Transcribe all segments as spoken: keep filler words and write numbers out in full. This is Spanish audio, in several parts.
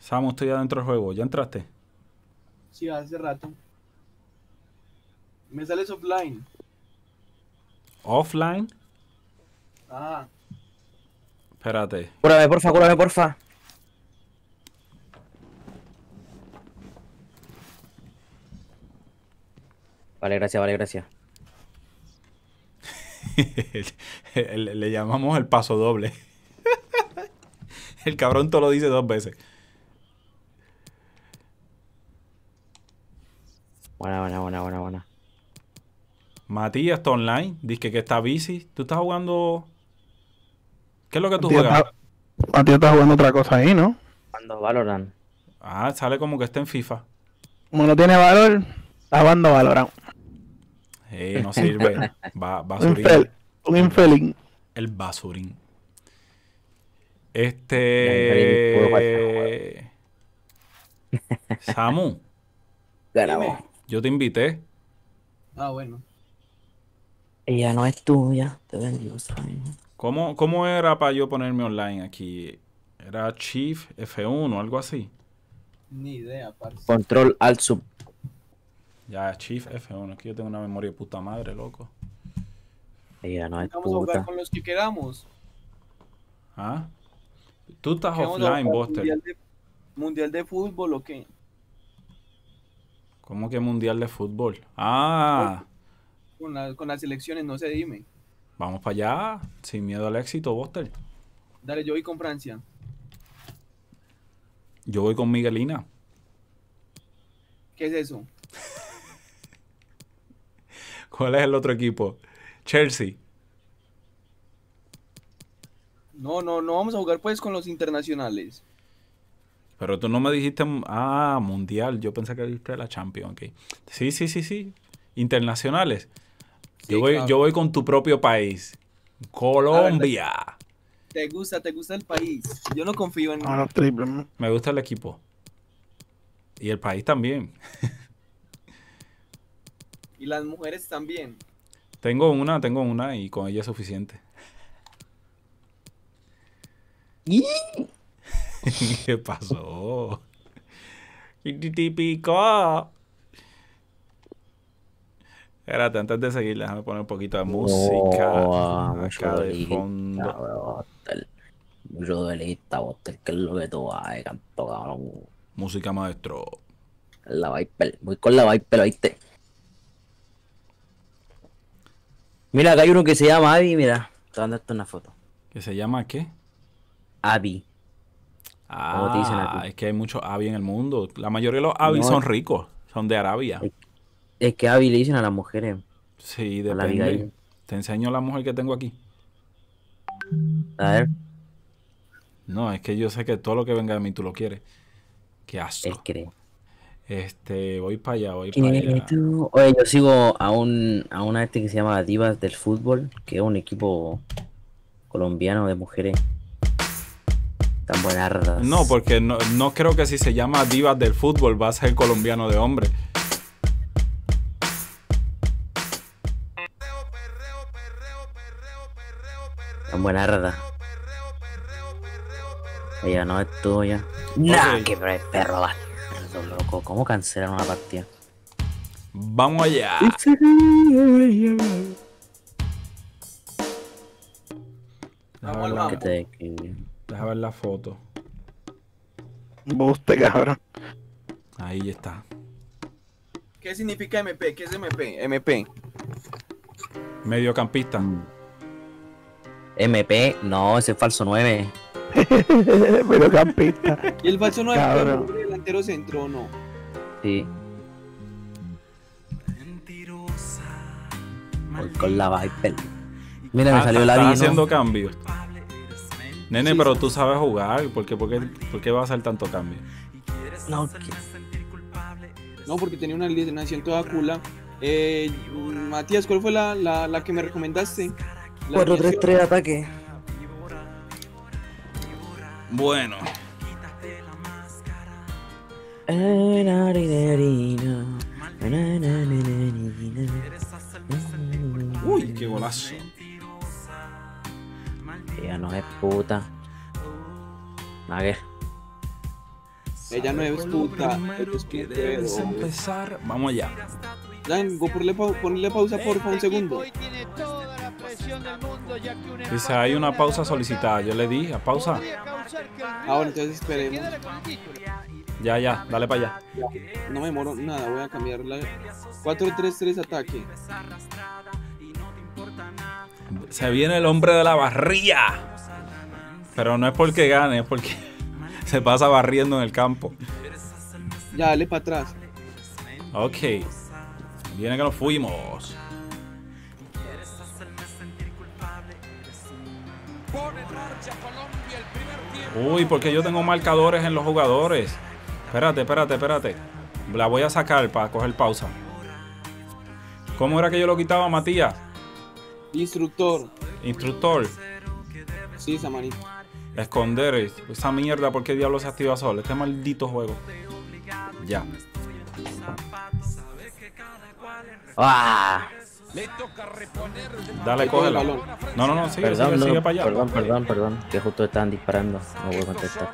Samu, estoy adentro del juego. ¿Ya entraste? Sí, hace rato. Me sales offline. ¿Offline? Ah, Espérate. Cúrame, porfa, cúrame, porfa. Vale, gracias, vale, gracias. le, le llamamos el paso doble. El cabrón todo lo dice dos veces. Buena, buena, buena, buena, buena. Matías está online. Dice que está busy. ¿Tú estás jugando? ¿Qué es lo que tú Tío, juegas? está- A ti estás jugando otra cosa ahí, ¿no? Cuando Valorant. Ah, sale como que está en FIFA. Como no tiene valor, está jugando Valorant. Eh, no sirve. Va, Un, basurín. infel, un infeliz. El basurín. Ya, Este... Samu, Ganamos. yo te invité. ah, bueno. Ella no es tuya. Te bendigo, sueño. ¿Cómo, cómo era para yo ponerme online aquí? ¿Era Chief F uno o algo así? Ni idea, parce. Control Alt Sub. Ya, Chief F uno. Es que yo tengo una memoria de puta madre, loco. Ella no es Vamos a jugar puta. con los que queramos. ¿Ah? Tú estás ¿Qué vamos a offline, jugar? Buster. ¿Mundial de, mundial de fútbol o qué? ¿Cómo que mundial de fútbol? Ah, Con, la- con las selecciones, no sé, dime. vamos para allá. Sin miedo al éxito, Buster. Dale, yo voy con Francia. Yo voy con Miguelina. ¿Qué es eso? ¿Cuál es el otro equipo? Chelsea. No, no, no vamos a jugar pues con los internacionales. Pero tú no me dijiste, ah, mundial. Yo pensé que dijiste la Champions, ok. Sí, sí, sí, sí. Internacionales. Sí, yo, voy, claro. yo voy con tu propio país. Colombia. Te gusta, te gusta el país. Yo no confío en... No, los triples. ¿no? Me gusta el equipo. Y el país también. Y las mujeres también. Tengo una, tengo una y con ella es suficiente. ¿Qué pasó? Típico. Espérate, antes de seguir, déjame poner un poquito de música Oh, mucho acá de dolita, fondo. Boster. Mucho dolita, Boster. ¿Qué es lo que tú haces, canto, cabrón? Música maestro. La Viper. Voy con la Viper, ¿oíste? Mira, acá hay uno que se llama Abby, mira. Te voy a darte una foto. ¿Que se llama qué? Abby. ¿Cómo te dicen a Ah, ti? es que hay muchos Avi en el mundo. La mayoría de los Avi No, son es- ricos. Son de Arabia. Es, es que Abby le dicen a las mujeres. Sí, A la depende. Abigail. Te enseño la mujer que tengo aquí. A ver, No, es que yo sé que todo lo que venga de mí tú lo quieres. Qué él asco. cree. Este, voy para allá, voy para Que allá. tú- Oye, yo sigo a un a una este que se llama Divas del Fútbol, que es un equipo colombiano de mujeres. Tan buenardas. No, porque no, no creo que si se llama Divas del Fútbol va a ser colombiano de hombre. Tan buenardas. Ella no es tuya. Nah, Ok. que per- perro bastardo, loco. ¿Cómo cancelan una partida? Vamos allá. Deja ver Vamos al la, ¿Qué mambo. te escribí? deja ver la foto. Buste, cabrón. Ahí está. ¿Qué significa M P? ¿Qué es M P? M P. Mediocampista. M P, no, ese es falso nueve. Pero campista. ¿Y el falso no es Cabrón. delantero centro o no? Sí. Voy con la Viper. Mira, me Ah, salió la estás Abby, haciendo ¿no? cambios. Nene, Sí, pero sí. tú sabes jugar. ¿Por qué, por qué, por qué va a hacer tanto cambio? No, que- No, porque tenía una alineación toda cula. Eh, Matías, ¿cuál fue la, la, la que me recomendaste? La cuatro tres alineación. tres de ataque. Bueno. Uy, qué golazo. Ella no es puta. A ver. Ella no es puta, ella es ¿Quieres putero. empezar? Vamos allá. Jan, go ponle, pau- ponle pausa porfa un segundo. Dice, hay una pausa solicitada. Yo le di a pausa. Ahora entonces esperemos. Ya, ya, dale para allá. No me demoro nada, voy a cambiar la cuatro tres tres ataque. Se viene el hombre de la barrilla. Pero no es porque gane, es porque se pasa barriendo en el campo. Ya, dale para atrás. Ok. Viene que nos fuimos. Uy, porque yo tengo marcadores en los jugadores. Espérate, espérate, espérate. La voy a sacar para coger pausa. ¿Cómo era que yo lo quitaba, Matías? Instructor. Instructor. Sí, esa manita. Esconder. Esa mierda, ¿por qué diablo se activa solo? Este maldito juego. Ya. ¡Ah! Dale, cógela. No, no, no, sigue, Perdón, sigue, no, sigue para allá. perdón, perdón, perdón, que justo estaban disparando. No voy a contestar.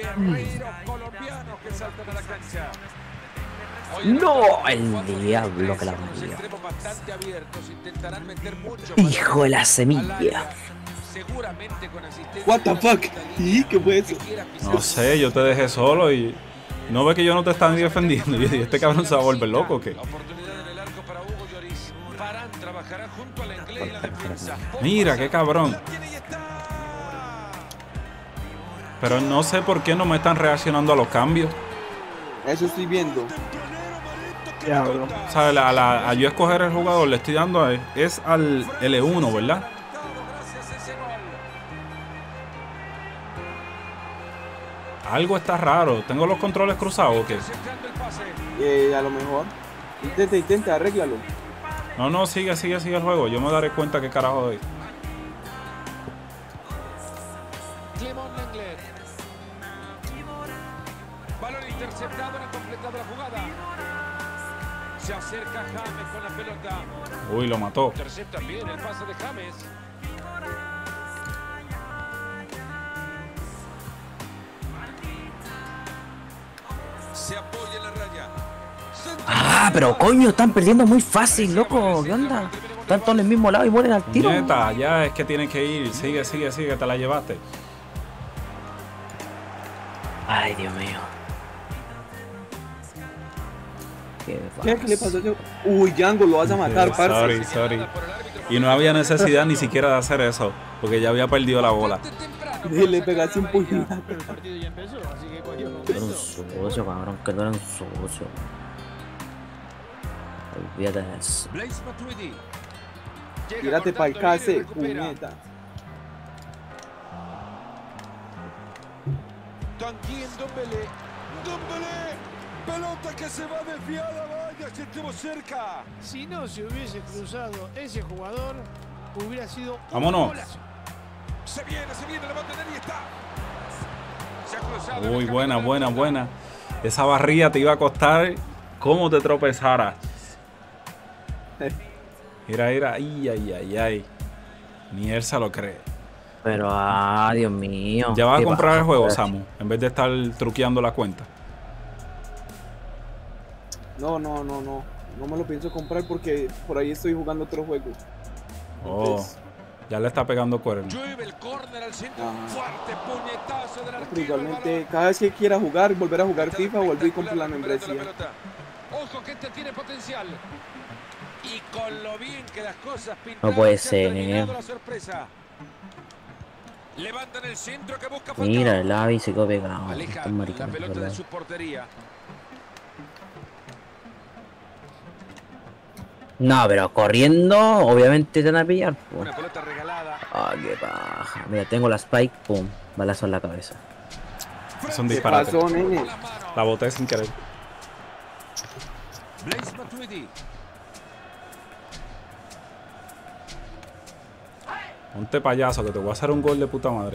¡No! El diablo que la maría. Hijo de la semilla. What the fuck? ¿Y qué fue eso? No sé, yo te dejé solo y no ve que yo no te estaba ni defendiendo. Y este cabrón se va a volver loco, ¿o qué? Mira, qué cabrón. Pero no sé por qué no me están reaccionando a los cambios. Eso estoy viendo. Diablo. O sea, la- la- a yo escoger el jugador le estoy dando a- es al L uno, ¿verdad? Algo está raro. ¿Tengo los controles cruzados o qué? Eh, a lo mejor. Intenta, intenta, arréglalo. No, no, sigue, sigue, sigue el juego. Yo me daré cuenta qué carajo es. Balón interceptado, no ha completado la jugada. Se acerca James con la pelota. Uy, lo mató. Intercepta bien el pase de James. Se apoya en la raya. Ah, pero coño, están perdiendo muy fácil, loco. ¿Qué onda? Están todos en el mismo lado y mueren al tiro. Neta, ya es que tienen que ir. Sigue, sigue, sigue, te la llevaste. Ay, Dios mío. Qué ¿Qué, ¿Qué le pasó a ese? Uy, Django, lo vas a matar, Sorry, parce. sorry. Y no había necesidad ni siquiera de hacer eso, porque ya había perdido la bola. Y le pegaste un puñetazo. Tú eres un socio, cabrón, que tú eres un socio. Olvídate de eso. Blaise Matuidi. Llega Tírate para el cortando bien y case, recupera. puñeta. Tanguy en Dombele. Dombele. Pelota que se va desviada. Vaya, si estuvo cerca. Si no se hubiese cruzado ese jugador, hubiera sido un Vámonos. golazo. Se viene, se viene, la va a tener y está. Se ha cruzado. en Uy, el buena, camino buena, de la buena. Esa barriga te iba a costar como te tropezaras. Mira, mira, ay, ay, ay, ay. Ni él se lo cree. Pero, ah, Dios mío. Ya vas a qué comprar el baja, juego, joder. Samu, en vez de estar truqueando la cuenta. No, no, no, no. No me lo pienso comprar porque por ahí estoy jugando otro juego. Oh, Entonces, ya le está pegando cuerno. Llueve el córner al centro. Ah. Fuerte puñetazo del pero arquero. igualmente, cada vez que quiera jugar, volver a jugar FIFA, vuelvo y compro la membresía. Ojo que este tiene potencial. Y con lo bien que las cosas pintaron, No puede se ha ser, terminado eh. la sorpresa. Levantan el centro que busca Mira, Falcao. el Avi se quedó pegado. Aleja Estos la maricones, pelota de ¿verdad? su portería. No, pero corriendo, obviamente te van a pillar. po. Una pelota regalada. Ah, qué paja. Mira, tengo la spike, pum, balazo en la cabeza. Es un ¿Qué disparate. pasó, nene? La boté sin querer. Blaise Matuidi. Ponte payaso que te voy a hacer un gol de puta madre.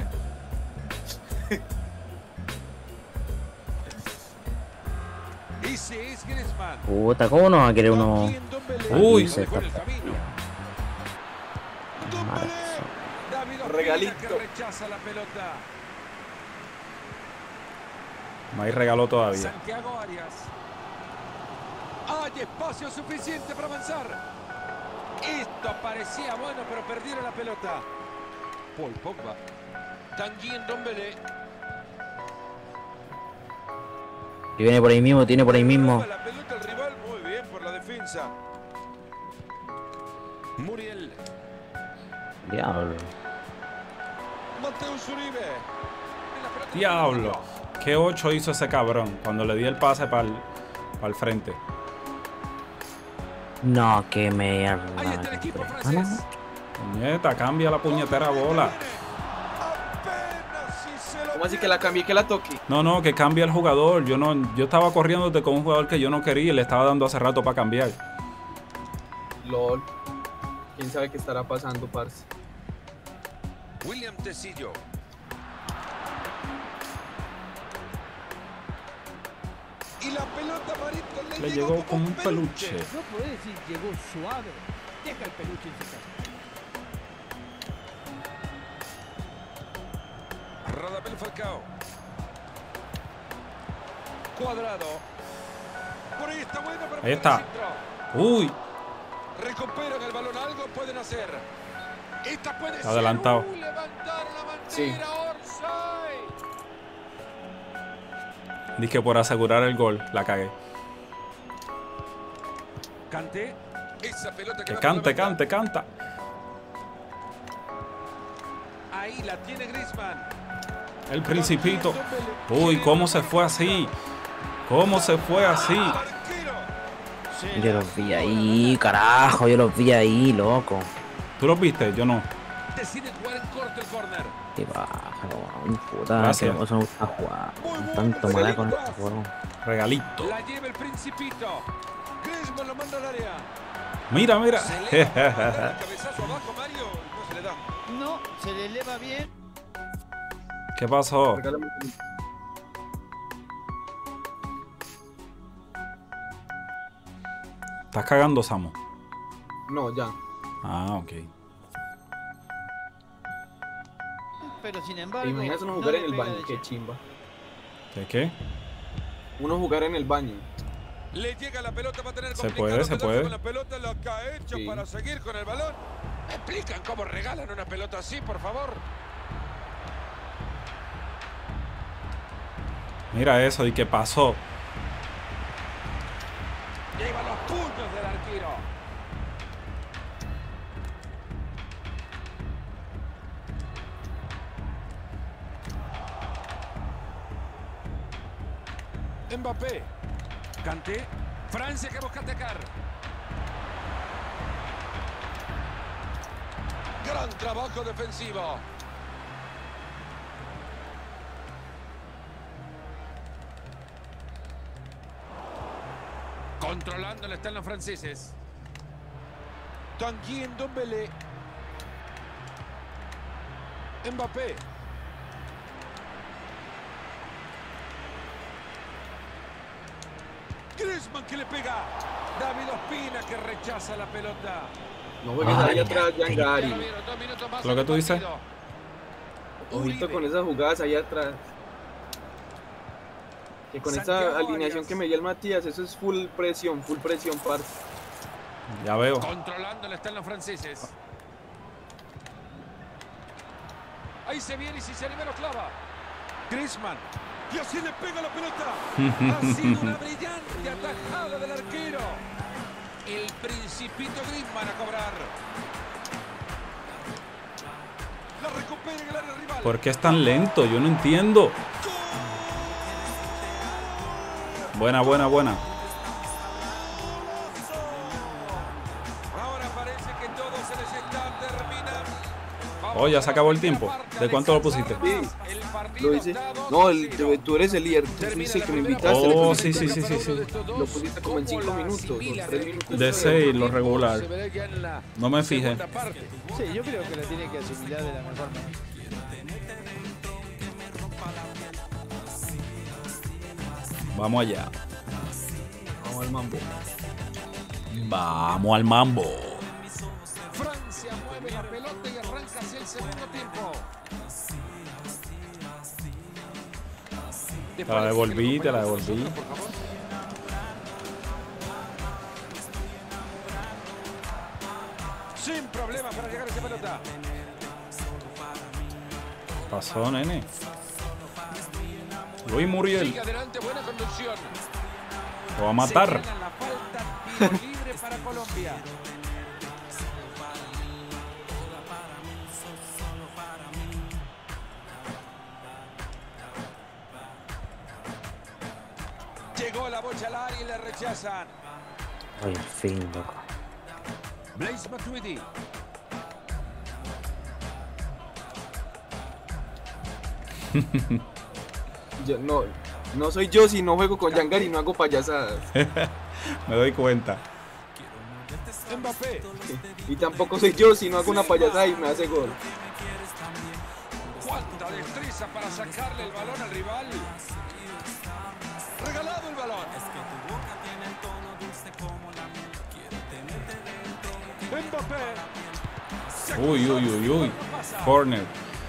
Ese es Griezmann. Puta, ¿cómo no va a querer uno? Tanguy en Dombele. Uy. Lo dejó en el camino. Madre. David Ospina Regalito. que rechaza la pelota. No hay regalo todavía. Santiago Arias. Hay espacio suficiente para avanzar. Esto parecía bueno, pero perdieron la pelota. Paul Pogba. Tanguy Ndombele. Y viene por ahí mismo, tiene por ahí mismo. La pelota al rival, muy bien por la defensa. Muriel. Diablo. Mateus Uribe. Diablo. ¿Qué ocho hizo ese cabrón cuando le di el pase para el, para el frente? No, que me... Ahí está el equipo francés. Puñeta, cambia la puñetera bola. Apenas si se lo ¿Cómo así que la cambié, que la toque? No, no, que cambia el jugador. Yo no, yo estaba corriéndote con un jugador que yo no quería y le estaba dando hace rato para cambiar. LOL. ¿Quién sabe qué estará pasando, parce? William Tecillo. Y la pelota Marito le, Le llegó llegó como como un peluche. No podés decir llegó suave. Deja el peluche en su casa. Radamel Falcao. Cuadrado. Por ahí está bueno, pero Ahí está. Uy, recuperan el balón, algo pueden hacer. Esta puede Está adelantado. ser. Uh, levantar la bandera, Sí. Orsay. dije por asegurar el gol, la cagué. Kanté. Esa pelota Que va cante, por la banda. cante, canta. Ahí la tiene Griezmann. El Principito. Uy, cómo se fue así. Cómo se fue así. Arquero. Yo los vi ahí, carajo, yo los vi ahí, loco. ¿Tú los viste? Yo no. Decide jugar en corto el córner. Qué bájalo, weón, puta, Gracias. que no se me gusta jugar. Tanto mala con este juego. Regalito. La lleva el Principito. Griezmann lo manda al área. Mira, mira. Se le va a mandar el cabezazo abajo, Mario. No se le da. No, se le eleva bien. ¿Qué pasó? Regálame un- ¿Estás cagando, Samu? No, ya. Ah, ok. Pero sin embargo. ¿Te imaginas uno no jugar le en el pega baño? de Qué lleno. chimba. ¿Qué qué? Uno jugar en el baño. Le llega la pelota, va a tener Se complicado puede, se quedarse puede. con la pelota, lo que ha hecho Sí. para seguir con el balón. ¿Me explican cómo regalan una pelota así, por favor? Mira eso, ¿y qué pasó? Lleva los puños del arquero. Mbappé. Kanté. Francia que busca atacar. Gran trabajo defensivo. Controlándola están los franceses. Tanguy Ndombele. Mbappé. Griezmann que le pega. David Ospina que rechaza la pelota. No juegues Ay, ahí atrás, Ya Yangari. lo vieron, dos minutos más Lo en que el tú dices. partido. Ojito Uribe. con esas jugadas ahí atrás. Que con Santiago esa alineación Arias. que me dio el Matías, eso es full presión, full presión, parce. Ya veo. Controlándola están los franceses. Ahí se viene y si se anima lo clava. Griezmann. Y así le pega la pelota. Ha sido una brillante atajada del arquero. El Principito Griezmann a cobrar. La recupera en el área rival. ¿Por qué es tan lento? Yo no entiendo. Buena, buena, buena. Ahora parece que todo se les está terminando. Vamos Oh, ya a se la acabó el primera tiempo. parte, ¿De cuánto lo pusiste? desarmas. Sí. El partido Lo hice. está dos No, a el, cero. tú eres el líder, tú fuiste el que me invitaste. Oh, le sí, pusiste- sí, sí, sí, sí. Lo pusiste como en cinco minutos, o tres minutos. De seis, lo regular. Se verá ya en la No me fijé. segunda parte. Sí, yo creo que la tiene que asimilar de la mejor manera. Vamos allá. Vamos al mambo. Vamos al mambo. Francia mueve la pelota y arranca hacia el segundo tiempo. Te la devolví, te la devolví. Sin problemas para llegar a esa pelota. Pasó, nene. Luis Muriel. Sigue adelante, buena conducción. Lo va a matar. Se gana la falta, tiro libre para Colombia. Llegó la bocha al área y le rechazan. Ay, al fin, loco. Blaise Matuidi. Yo, no, no soy yo si no juego con Yangar y no hago payasadas. Me doy cuenta. Mbappé. Y tampoco soy yo si no hago una payasada y me hace gol. Cuánta destreza para sacarle el balón al rival. Regalado el balón. Mbappé. Uy, uy, uy, uy. Corner.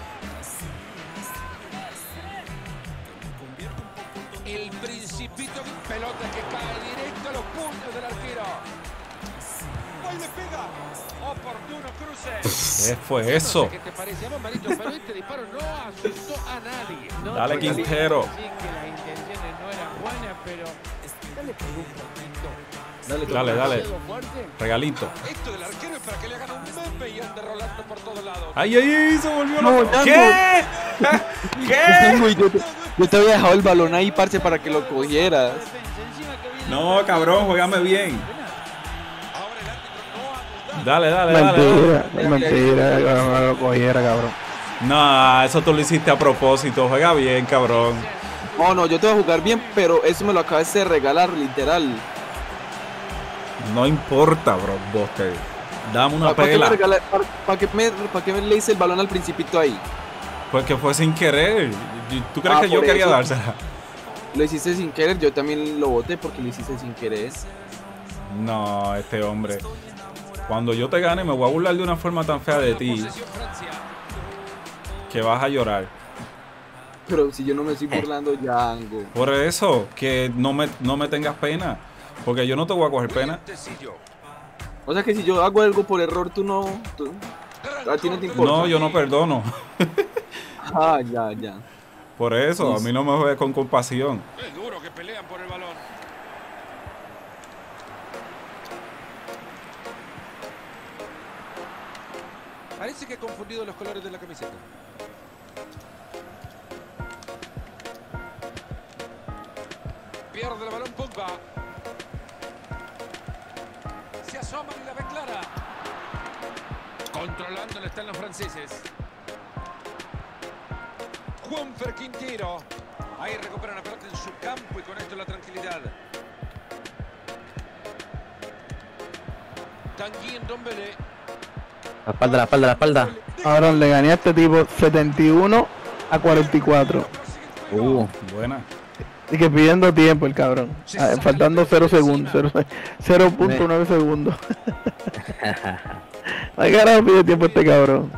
El principito, pelota que cae directo a los puños del arquero. ¡Ahí le pega! Oportuno cruce. ¿Qué fue eso? ¿Qué te parecía, Marito? Pero este disparo no asustó a nadie. No, Dale, porque Quintero. Sí que las intenciones no eran buenas, pero dale por un poquito. Dale, Dale, dale. Demasiado fuerte. Regalito. Esto del arquero es para que le hagan un Mbappé y ande rolando por todos lados. ¡Ay, ay, ay! Se volvió No, loco. Django. ¿Qué? ¿Qué? Uy, yo, te, yo te había dejado el balón ahí, parce, para que lo cogieras. No, cabrón, juégame bien. Ahora el árbitro no ha dudado. Dale, dale, dale. Mentira, mentira, que no lo cogiera, cabrón. No, eso tú lo hiciste a propósito. Juega bien, cabrón. No, no, yo te voy a jugar bien, pero eso me lo acabas de regalar, literal. No importa, bro, Buster. Dame una ¿Para qué, me pela. regala- para, para qué me, para qué me le hice el balón al principito ahí? Porque fue sin querer. ¿Tú crees Ah, que yo por quería eso. dársela? Lo hiciste sin querer, yo también lo boté porque lo hiciste sin querer. No, este hombre. Cuando yo te gane me voy a burlar de una forma tan fea de ti Posesión Francia. que vas a llorar. Pero si yo no me estoy burlando, Django. Por eso, que no me, no me tengas pena. Porque yo no te voy a coger pena. Tecillo. O sea que si yo hago algo por error, tú no... tú- a ti no te importa. No, yo no perdono. Ah, ya, ya. Por eso, a mí no me juegues con compasión. Es duro que pelean por el balón. Parece que ha confundido los colores de la camiseta. Pierde el balón Pogba. Se asoman y la ve clara. Controlándola están los franceses. Juanfer Quintero. Ahí recupera la pelota en su campo y con esto la tranquilidad. Tanguy Ndombele. La espalda, la espalda, la espalda. Ahora le gané a este tipo setenta y uno a cuarenta y cuatro. Uh, buena. Y que pidiendo tiempo el cabrón. Ah, faltando cero segundos. cero punto nueve segundos. Ay, carajo, pide tiempo este cabrón.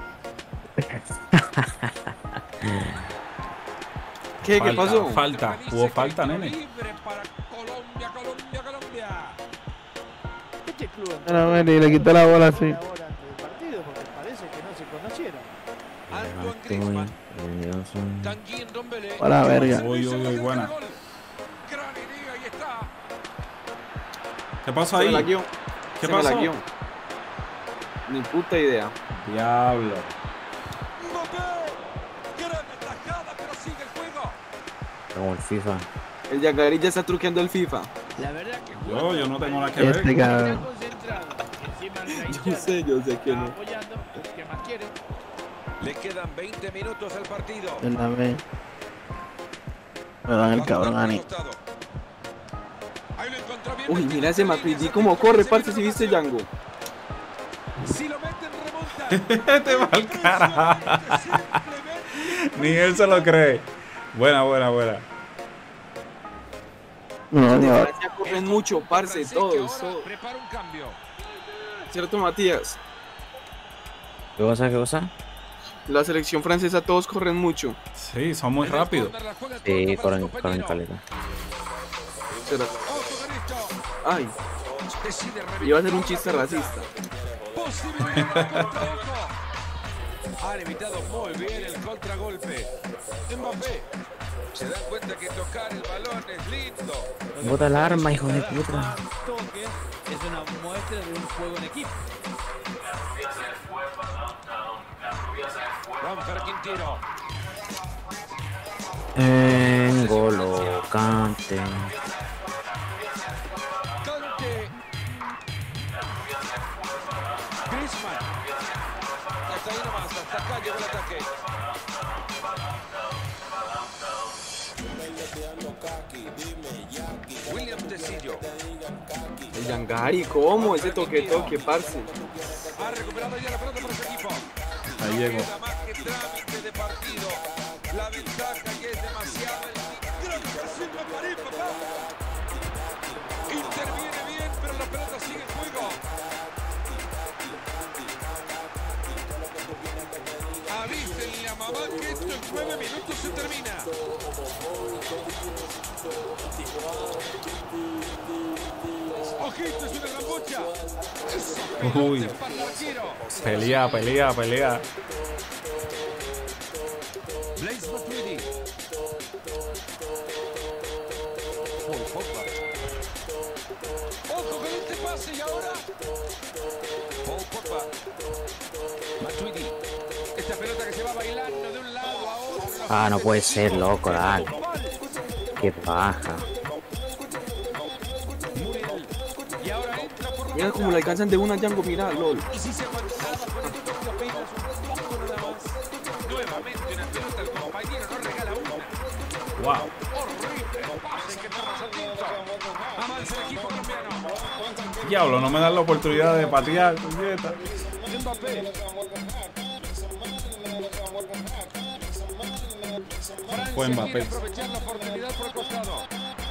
¿Qué, ¿Qué Falta, pasó? Falta. Hubo falta, nene. Libre para Colombia, Colombia, Colombia. Este club Bueno, bueno, y le quité la bola así. ahora antes del partido porque parece que no se conocieron. Antoine Griezmann. Tanguy Ndombele. A la verga. Uy, uy, uy, buena. Gran idea, ahí está. ¿Qué pasó Se me la ahí? guió. ¿Qué Se me la pasó? guió. Ni puta idea. Diablo. Mbappé. Gran atajada, pero sigue el juego. Como el FIFA. El Yagari ya está truqueando el FIFA. La verdad que Yo, yo no tengo nada que Este ver. cabrón. concentrado. Encima de la Yo hinchada sé, yo sé que está no. apoyando. ¿Qué más quiere? Le quedan veinte minutos al partido. Él también. Me dan el cabrón a mí. Ahí lo encontró bien. Uy, mira ese Matuidi cómo corre, parce, si viste Django. Si lo meten, remonta. Te va al carajo. Ni él se lo cree. Buena, buena, buena. No, De no. Francia corren mucho, parce, todos, todos. Prepara un cambio. ¿Cierto, Matías? ¿Qué cosa, qué cosa? La selección francesa todos corren mucho. Sí, son muy rápidos. Sí, corren, corren caleta. Será- Ay, iba a ser un chiste racista. Han evitado muy bien el contragolpe. Mbappé se dan cuenta que tocar el balón es lindo. Bota el arma, hijo de puta. Toque es una muestra de un juego en equipo. Juanfer Quintero. Engolo Kanté. Kanté. Griezmann. Hasta ahí nomás, hasta acá llegó el ataque. William Tecillo. El Yangari, ¿cómo? Ese toque, toque, parce. Ha recuperado ya la pelota para su equipo. Ahí llegó. Queda más que trámite de partido. La ventaja que es demasiado. Gran ocasión para París, papá. Interviene bien, pero la pelota sigue en juego. Avísenle a mamá que esto en nueve minutos se termina. Ojito, es una gran bocha. Uy. Pelea, pelea, pelea. Blaise Matuidi. Paul Pogba. Ojo con este pase y ahora. Paul Pogba. Matuidi. Esta pelota que se va bailando de un lado a otro. Ah, no puede ser, loco, dale. Qué paja. Muriel. Y ahora entra por la Mira cómo le alcanzan de una Django, mira, lol. Y si se aguantaba con el toque apenas un poco nada más. Nuevamente una pelota, el compañero no regala una. Wow. Horrible pase que toma Santito. Avanza el equipo colombiano. Diablo, no me dan la oportunidad de patear, puñeta. Mbappé. Fue Francia Mbappé. quiere aprovechar la oportunidad por el costado.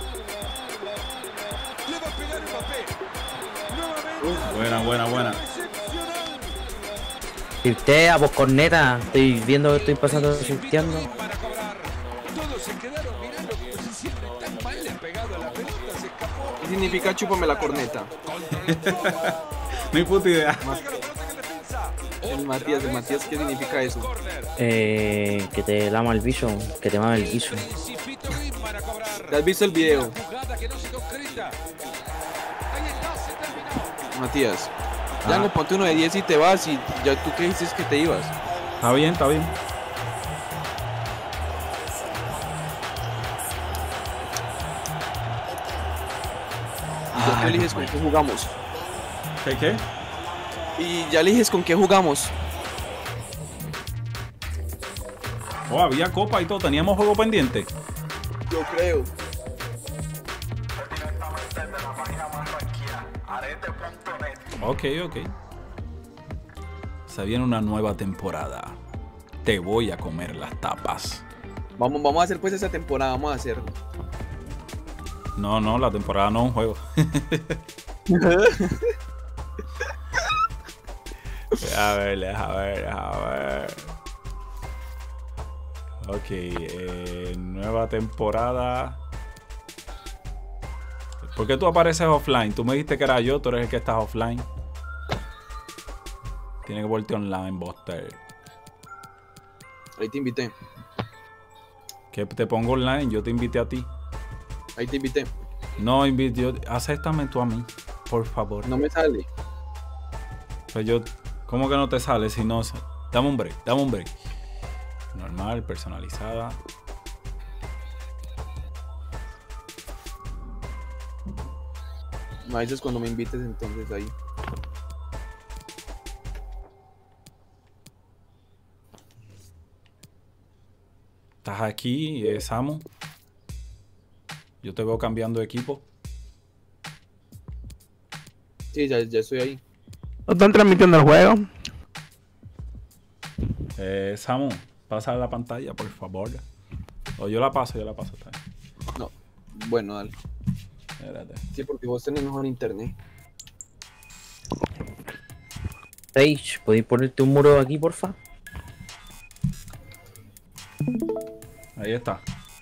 Le va a pegar Mbappé. Nuevamente. Buena, buena, buena. Excepcional. Tiltea, vos corneta. Estoy viendo que estoy pasando tilteando. Para cobrar. Todos se quedaron mirando como si siempre tan mal le ha pegado a la pelota. Se escapó. ¿Qué significa chúpame la corneta? Ni puta idea. Juega la pelota en defensa. El Matías, el Matías, ¿qué significa eso? Corner. Eh, que te lama el bicho, que te mama el bicho. Principito Griezmann a cobrar. ¿Te has visto el video? Jugada que no se concreta. Ahí está, se terminó. Matías, Django, ponte uno de diez y te vas y ya tú qué dices que te ibas. Está bien, está bien. Y ya tú eliges con qué jugamos. ¿Qué, qué? Y ya eliges con qué jugamos. Oh, había copa y todo. Teníamos juego pendiente. Yo creo. Ok, ok. Se viene una nueva temporada. Te voy a comer las tapas. Vamos, vamos a hacer pues esa temporada, vamos a hacerlo. No, no, la temporada no es un juego. A ver, a ver, a ver. Ok, eh, nueva temporada. ¿Por qué tú apareces offline? Tú me dijiste que era yo, tú eres el que estás offline. Tienes que voltear online, Buster. Ahí te invité. Que te pongo online, yo te invité a ti. Ahí te invité. No invité, yo, acéptame tú a mí, por favor. No me sale. Pues yo, ¿cómo que no te sale si no? Dame un break, dame un break. Normal, personalizada. Me dices cuando me invites entonces ahí. ¿Estás aquí, eh, Samu? Yo te veo cambiando de equipo. Sí, ya, ya estoy ahí. ¿No están transmitiendo el juego? Eh, Samu, pasa la pantalla, por favor. O yo la paso, yo la paso. Está bien. No. Bueno, dale. Espérate. Sí, porque vos tenés mejor internet. Sage, ¿podéis ponerte un muro aquí, porfa? Ahí está.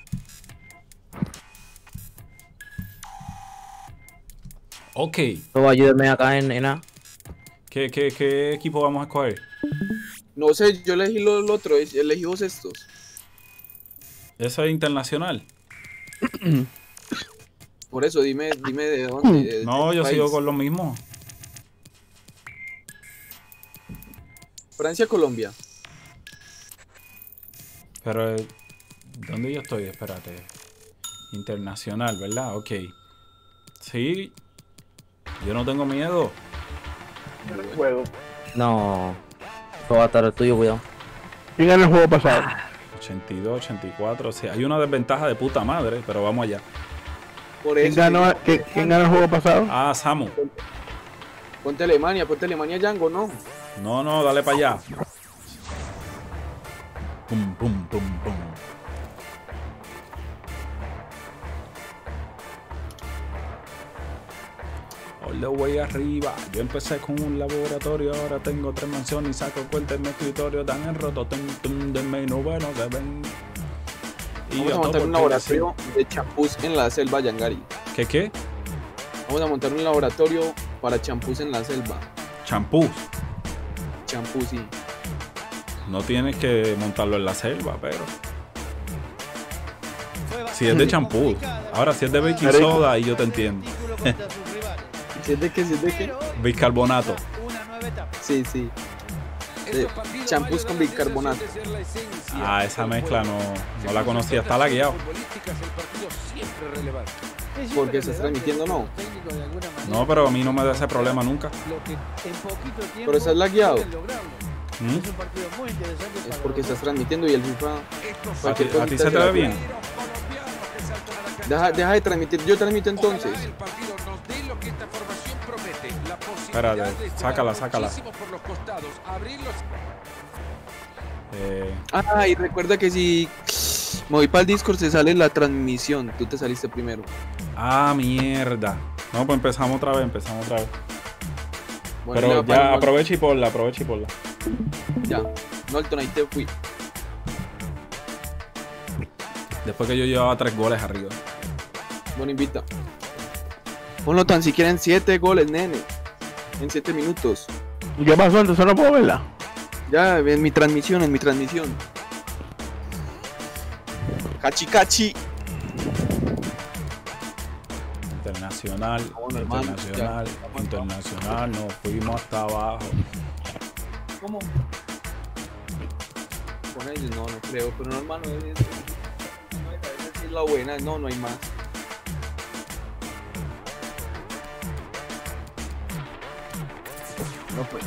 Ok. Luego ayúdenme acá en, en A. ¿Qué, qué, ¿Qué equipo vamos a escoger? No sé, yo elegí lo, lo otro, elegí vos estos. Eso es internacional. Por eso, dime, dime de dónde. de- No, de yo país. sigo con lo mismo. Francia, Colombia. Pero, eh, ¿dónde yo estoy? Espérate. Internacional, ¿verdad? Ok. Sí. Yo no tengo miedo. Juego. No. Esto va a estar el tuyo, cuidado. ¿Quién ganó el juego pasado? ochenta y dos, ochenta y cuatro. Sí, hay una desventaja de puta madre, pero vamos allá. Por ¿Quién eso. ganó, digo, ¿quién, quién ganó el juego pasado? Ah, Samu. Ponte Alemania, ponte Alemania, Django, ¿no? No, no, dale para allá. Pum, pum, pum, pum. All the way arriba. Yo empecé con un laboratorio, ahora tengo tres mansiones y saco cuenta en mi escritorio. Dan en roto, tum, tum, de mi noveno se ven. Y Vamos a yo montar topo un el laboratorio de champús en la selva, Yangari. ¿Qué qué? Vamos a montar un laboratorio para champús en la selva. Champú. Champú, sí. No tienes que montarlo en la selva, pero. Si es de champú. Ahora, si es de baking soda, ahí yo te entiendo. ¿Si es de qué? ¿Si es de qué? Bicarbonato. Sí, sí. Eh, champús con bicarbonato. Ah, esa mezcla no, no la conocía. Está lagueado. Porque se está transmitiendo, no. No, pero a mí no me da ese problema nunca. Pero estás lagueado. ¿Mm? Es porque estás transmitiendo y el FIFA. ¿A ti, cualquier a ti cosita se te la- ve bien? Deja, deja de transmitir. Yo transmito entonces. Espérate, sácala, sácala. Eh, Ah, y recuerda que si me voy para el Discord se sale la transmisión. Tú te saliste primero. ah, mierda. No, pues empezamos otra vez, empezamos otra vez. Bueno, Pero le va para ya el- aprovecha y ponla, aprovecha y ponla. Ya. Nolton, ahí te fui. Después que yo llevaba tres goles arriba. Bueno, invita. Ponlo tan siquiera en siete goles, nene. En siete minutos. ¿Y qué pasó? Entonces no puedo verla. Ya, en mi transmisión, en mi transmisión. Cachi, cachi. Internacional, Bueno, hermano, internacional, ya. internacional. Nos fuimos hasta abajo. ¿Cómo? Con ellos, no, no creo. Pero no, hermano, es, es, no, esa sí es la buena. No, no hay más. No, pues.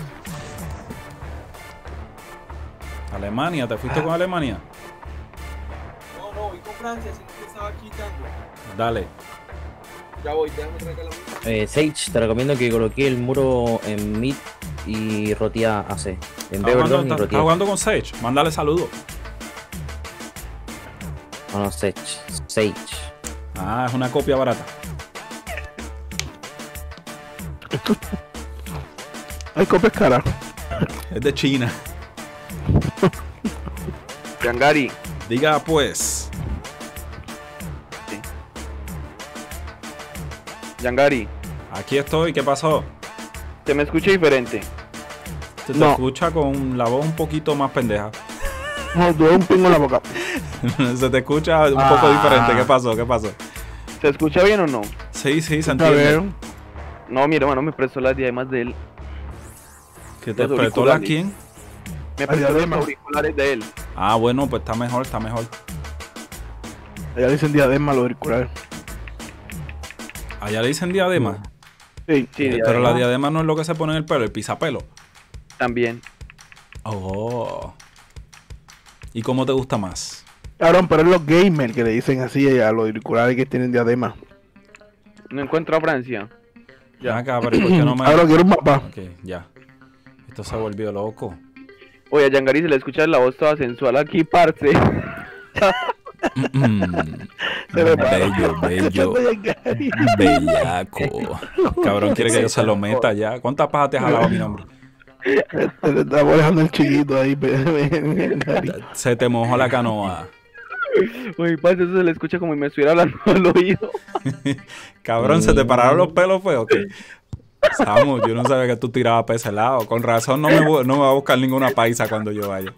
Alemania, ¿te fuiste con Alemania? No, no, voy con Francia, sino que estaba quitando. Dale. Ya voy, déjame traer la música. Eh, Sage, te recomiendo que coloque el muro en mid y Rotia A C. En B, ¿Estás jugando, perdón, y estás- Rotia. estás jugando con Sage? Mándale saludos. No, no, Sage. Sage. Ah, es una copia barata. Hay copias caras. Es de China. Yangari. Diga pues. Yangari. Aquí estoy, ¿qué pasó? ¿Te me escucha diferente? Se te No. escucha con la voz un poquito más pendeja. No, tuve un pingo en la boca. Se te escucha un Ah. poco diferente. ¿Qué pasó? ¿Qué pasó? ¿Se escucha bien o no? Sí, sí, se A entiende. ver. No, mi hermano me prestó las diademas de él. ¿Que te los despertó la auriculares. quién? Me Ay, prestó los diadema. auriculares de él. Ah, bueno, pues está mejor, está mejor. Allá dicen diadema los auriculares. Allá le dicen diadema. Sí. Sí, Eh, diadema. pero la diadema no es lo que se pone en el pelo, el pisapelo. También. Oh. ¿Y cómo te gusta más? Cabrón, pero es los gamers que le dicen así a los auriculares que tienen diadema. No encuentro a Francia. Ya acá, pero ¿por qué no me.? Ahora quiero un mapa. Ok, ya. Esto se volvió loco. Oye, a Yangari se le escucha la voz toda sensual aquí, parce. Mm, Se me paró. bello, bello, bellaco. Cabrón, quiere que yo se lo meta ya. ¿Cuántas pajas te ha jalado mi nombre? Te le estamos dejando el chiquito ahí. Gary. Se te mojó la canoa. Uy, parce, eso se le escucha como si me estuviera hablando al oído. Cabrón, ¿se te pararon los pelos feos? ¿Qué? Samu, yo no sabía que tú tirabas para ese lado. Con razón no me, voy- no me va a buscar ninguna paisa cuando yo vaya.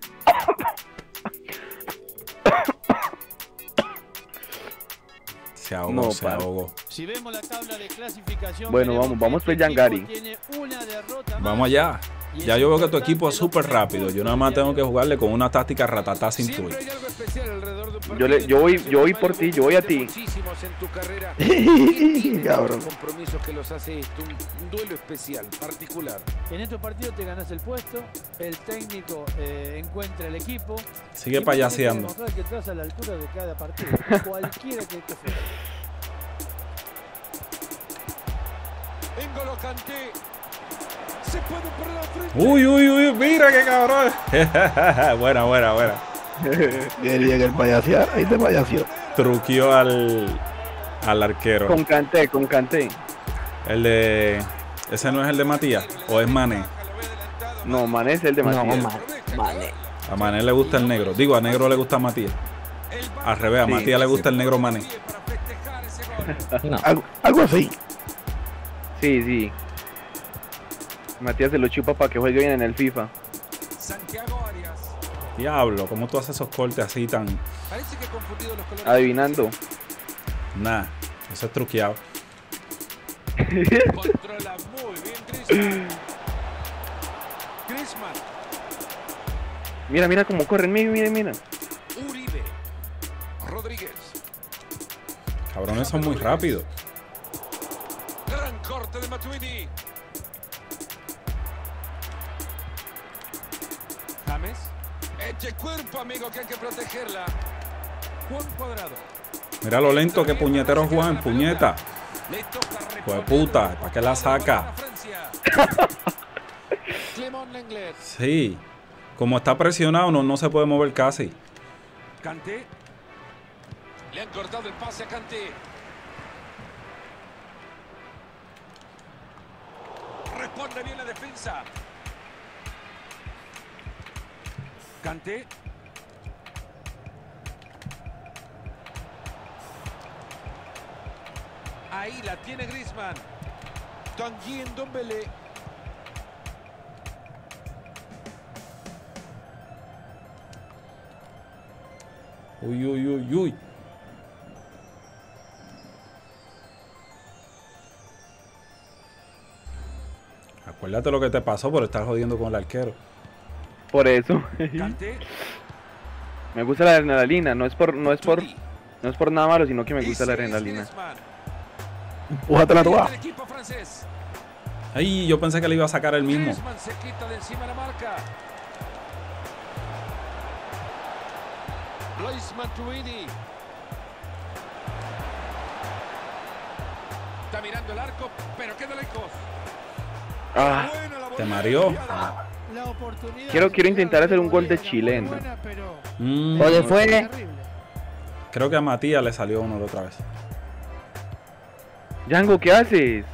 Se ahogó, No, se padre. ahogó. Si vemos la tabla de clasificación, Bueno, veremos vamos, que vamos este pues, Yangari. equipo tiene una derrota más. Vamos allá. Ya yo veo que tu equipo es súper rápido. Yo nada más tengo que jugarle con una táctica ratatá sin tuyo. Siempre hay algo especial alrededor de un partido. Yo le- yo voy- yo voy por ti, yo voy a ti. Muchísimos en tu carrera. Cabrón. Compromisos que los hace esto un, un duelo especial, particular. En estos partidos te ganas el puesto, el técnico eh, encuentra el equipo. Sigue y vos payaseando. tenés que demostrar que estás a la altura de cada partido, cualquiera que te fuera. N'Golo Kanté. Se puede poner al frente. Uy, uy, uy, mira qué cabrón. buena, buena, buena. Quería que el payaseara. Ahí te payaseó. Truqueó al, al arquero. Con Kanté, con Kanté. El de... ¿Ese no es el de Matías? ¿O es Mané? No, Mané es el de No, Matías. man, vale. A Mané le gusta el negro. Digo, a negro le gusta Matías. Al revés, a Sí. Matías le gusta el negro Mané. No. Algo, algo así. Sí, sí. Matías se lo chupa para que juegue bien en el FIFA. Santiago Arias. Diablo, ¿cómo tú haces esos cortes así tan... Parece que ha confundido los colores. Adivinando. Nah, eso es truqueado. Controla muy bien Griezmann. Griezmann. Mira, mira cómo corren. Mira, mira, mira. Uribe. Rodríguez. Cabrones son muy rápidos. Gran corte de Matuidi. James. Eche cuerpo, amigo, que hay que protegerla. Juan Cuadrado. Mira lo lento que puñetero Juan, puñeta. Le toca Hijo de reponer puta, la ¿para qué la saca? Francia. Clément Lenglet. Sí, como está presionado no, no se puede mover casi. Kanté. Le han cortado el pase a Kanté. Responde bien la defensa. Kanté. Ahí la tiene Griezmann. Tanguy Ndombele. Uy, uy, uy, uy. Acuérdate lo que te pasó por estar jodiendo con el arquero. Por eso. Kanté. Me gusta la adrenalina. No es por, no es por, Tuti. no es por nada malo, sino que me gusta Ese la es adrenalina. Griezmann. Empújate la toa. El equipo francés. Ay, yo pensé que le iba a sacar el mismo. Griezmann se quita de encima la marca. Blaise Matuidi. Está mirando el arco, pero queda lejos. Ah, Buena la Te bola. mareó. La oportunidad Quiero- quiero intentar hacer un gol de Buena, chileno. buena, pero Mm, ¿Dónde fue? terrible. creo que a Matías le salió uno la otra vez. Django, ¿qué haces?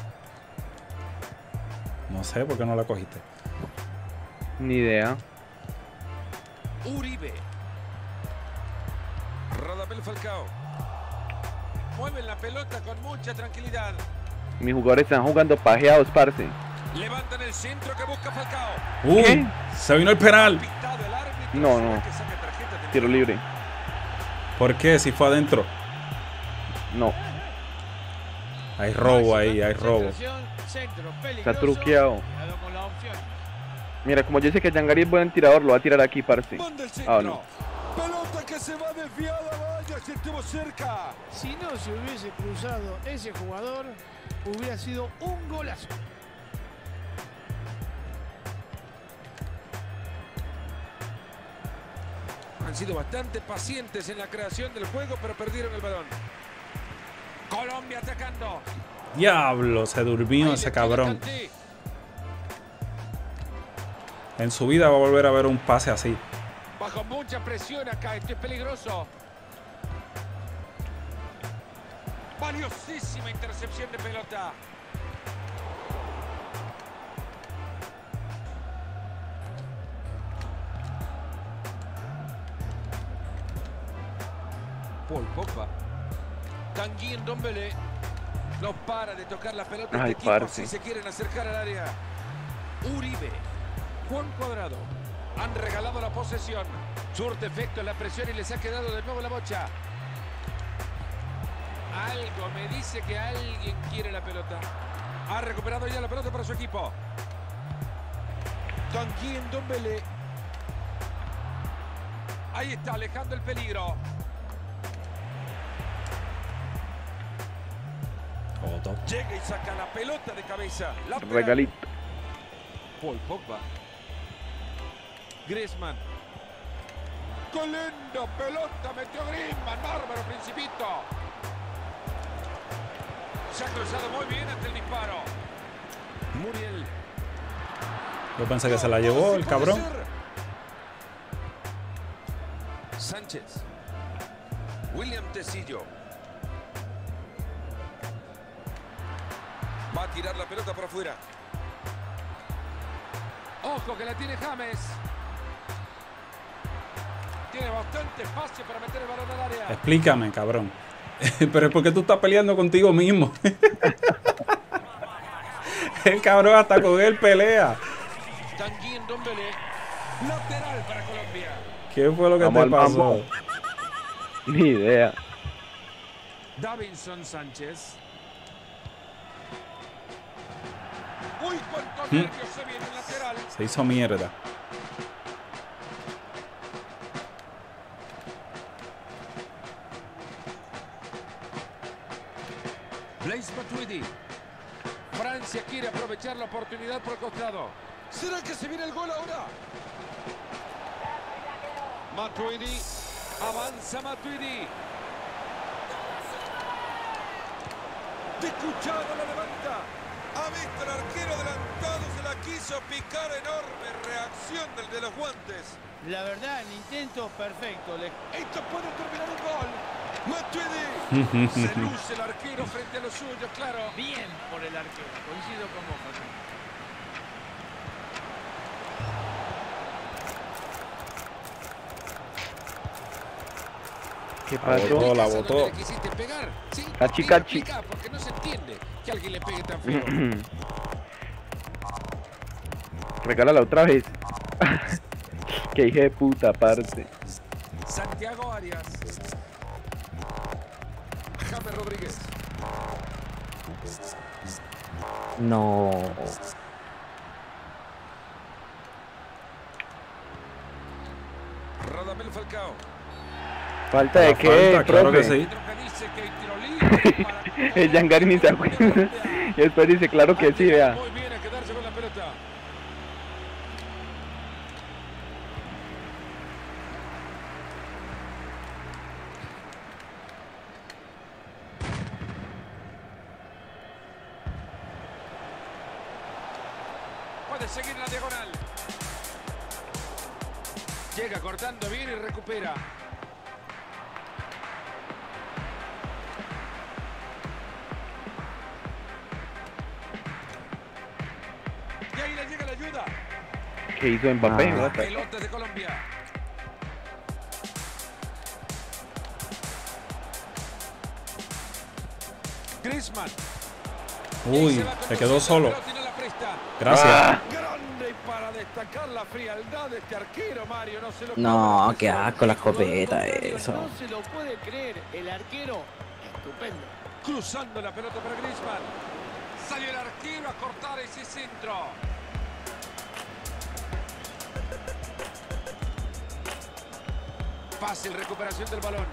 No sé por qué no la cogiste. Ni idea. Uribe. Radamel Falcao. Mueven la pelota con mucha tranquilidad. Mis jugadores están jugando pajeados, parce. Levantan el centro que busca Falcao. Uy, ¿Qué? se vino el penal. Pitado el árbitro. No, ¿Será no. que saca tarjeta de Tiro libre. ¿Por qué? Si fue adentro. No, Hay robo ahí, hay robo. Centro, está peligroso. truqueado. Cuidado con la opción. Mira, como yo sé que Yangari es buen tirador, lo va a tirar aquí, parce. Manda el centro. Ah, no. Pelota que se va desviada, vaya, si estuvo cerca. Si no se hubiese cruzado ese jugador, hubiera sido un golazo. Han sido bastante pacientes en la creación del juego, pero perdieron el balón. Colombia atacando. Diablo, se durmió Ahí ese le tiene cabrón. Kanté. En su vida va a volver a ver un pase así. Bajo mucha presión acá, esto es peligroso. Valiosísima intercepción de pelota. Paul Pogba. Tanguy Ndombele. No para de tocar la pelota Ay, este equipo parce. si se quieren acercar al área. Uribe. Juan Cuadrado. Han regalado la posesión. Surte efecto en la presión y les ha quedado de nuevo la bocha. Algo me dice que alguien quiere la pelota. Ha recuperado ya la pelota para su equipo. Tanguy Ndombele. Ahí está, alejando el peligro. Otto. Llega y saca la pelota de cabeza. Lateral. Regalito. Paul Pogba. Griezmann. ¡Qué linda pelota metió Griezmann! ¡Bárbaro, Principito! Se ha cruzado muy bien ante el disparo. Muriel. Yo pensé que se la llevó el cabrón. Sánchez. William Tecillo. Va a tirar la pelota por afuera. Ojo que la tiene James. Tiene bastante espacio para meter el balón al área. Explícame, cabrón. Pero es porque tú estás peleando contigo mismo. El cabrón hasta con él pelea. Tanguy Ndombele. Lateral para Colombia. ¿Qué fue lo que Vamos te al pasó? mambo. Ni idea. Davinson Sánchez. Uy, cuánto ¿Mm? nervio se viene el lateral. Se hizo mierda. Blaise Matuidi. Francia quiere aprovechar la oportunidad por el costado. ¿Será que se viene el gol ahora? Matuidi. Avanza Matuidi. De Cuchado la levanta. Ha visto el arquero adelantado, se la quiso picar. Enorme reacción del de los guantes. La verdad, el intento perfecto. Le... Esto puede terminar un gol. Matuidi. Se luce el arquero frente a los suyos, claro. Bien por el arquero. Coincido con vos, José. ¿Qué La pasó? botó, la ¿Dónde botó. le quisiste pegar? Sí, Cachi, mira, cachi. pica, porque no se entiende que alguien le pegue tan feo. Regálala otra vez. Qué hija de puta parte. Santiago Arias. James Rodríguez. No. Radamel Falcao. ¿Falta de La qué, falta, claro que profe? sí. Otro que dice que hay tiro libre para- El Yangari ni se acuerda. Y después dice, claro que sí, vea. Muy bien a quedarse con la pelota. Puede seguir en la diagonal. Llega cortando bien y recupera. Y ahí le llega la ayuda. ¿Qué hizo Mbappé? Ah. What the- Pelotas de Colombia. Griezmann. Uy, se quedó solo. Gracias. Ah, Grande y para destacar la frialdad de este arquero, Mario. No se lo No, come. qué asco la escopeta eso. No se lo puede creer. El arquero, estupendo. Cruzando la pelota para Griezmann. Salió el arquero a cortar ese centro. Fácil recuperación del balón.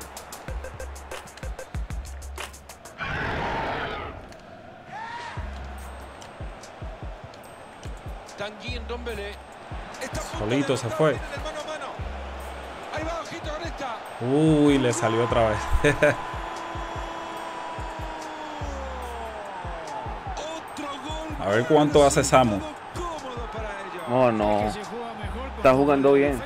Tanguy Ndombele. Está a punto Solito de se anotar, fue. viene del mano a mano. Ahí va, ojito con esta. Uy, le salió otra vez. Otro gol. A ver cuánto hace Samu. Cómodo para ellos. no, no. Se juega mejor con Está jugando bien.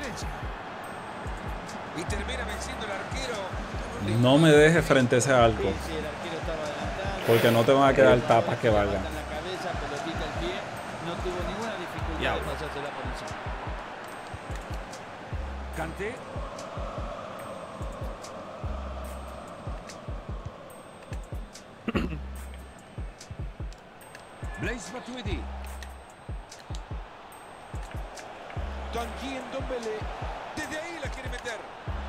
Y termina venciendo el arquero. No me dejes frente a ese arco. Sí, el arquero estaba adelantado. Porque no te van a quedar tapas que valgan. En la cabeza, pelotita al pie. No tuvo ninguna dificultad de pasársela por encima. Kanté. Blaise Matuidi. Tanguy Ndombele. Desde ahí la quiere meter.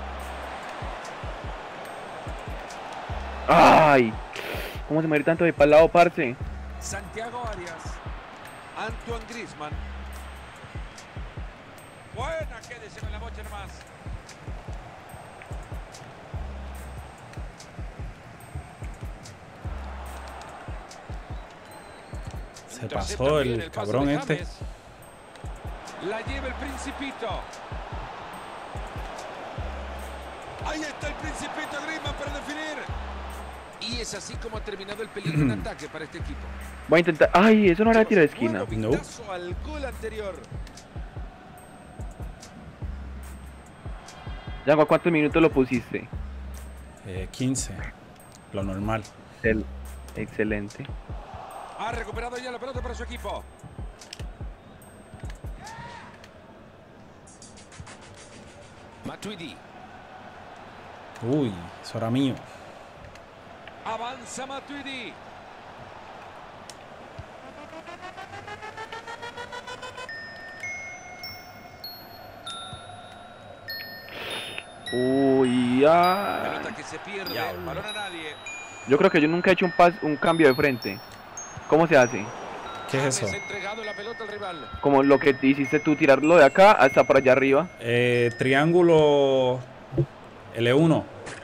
¡Ay! ¿Cómo se me dio tanto de pa'l lado, parce? Santiago Arias. Antoine Griezmann. Buena, quédese con la bocha nomás. Se pasó el, el cabrón este. La lleva el Principito. Ahí está el Principito Griezmann para definir. Y es así como ha terminado el peligro en ataque para este equipo. Voy a intentar. ¡Ay! Eso no era tiro de esquina. No. Al gol anterior. Yango, ¿a cuántos minutos lo pusiste? Eh, quince. Lo normal. El... Excelente. Ha recuperado ya la pelota para su equipo. Matuidi. Uy, eso era mío. Avanza Matuidi. Uy, ya. Pelota que se pierde. Balón a nadie. Yo creo que yo nunca he hecho un pas, un cambio de frente. ¿Cómo se hace? ¿Qué es eso? Ha entregado la pelota al rival. Como lo que hiciste tú, tirarlo de acá hasta para allá arriba. Eh, triángulo L uno.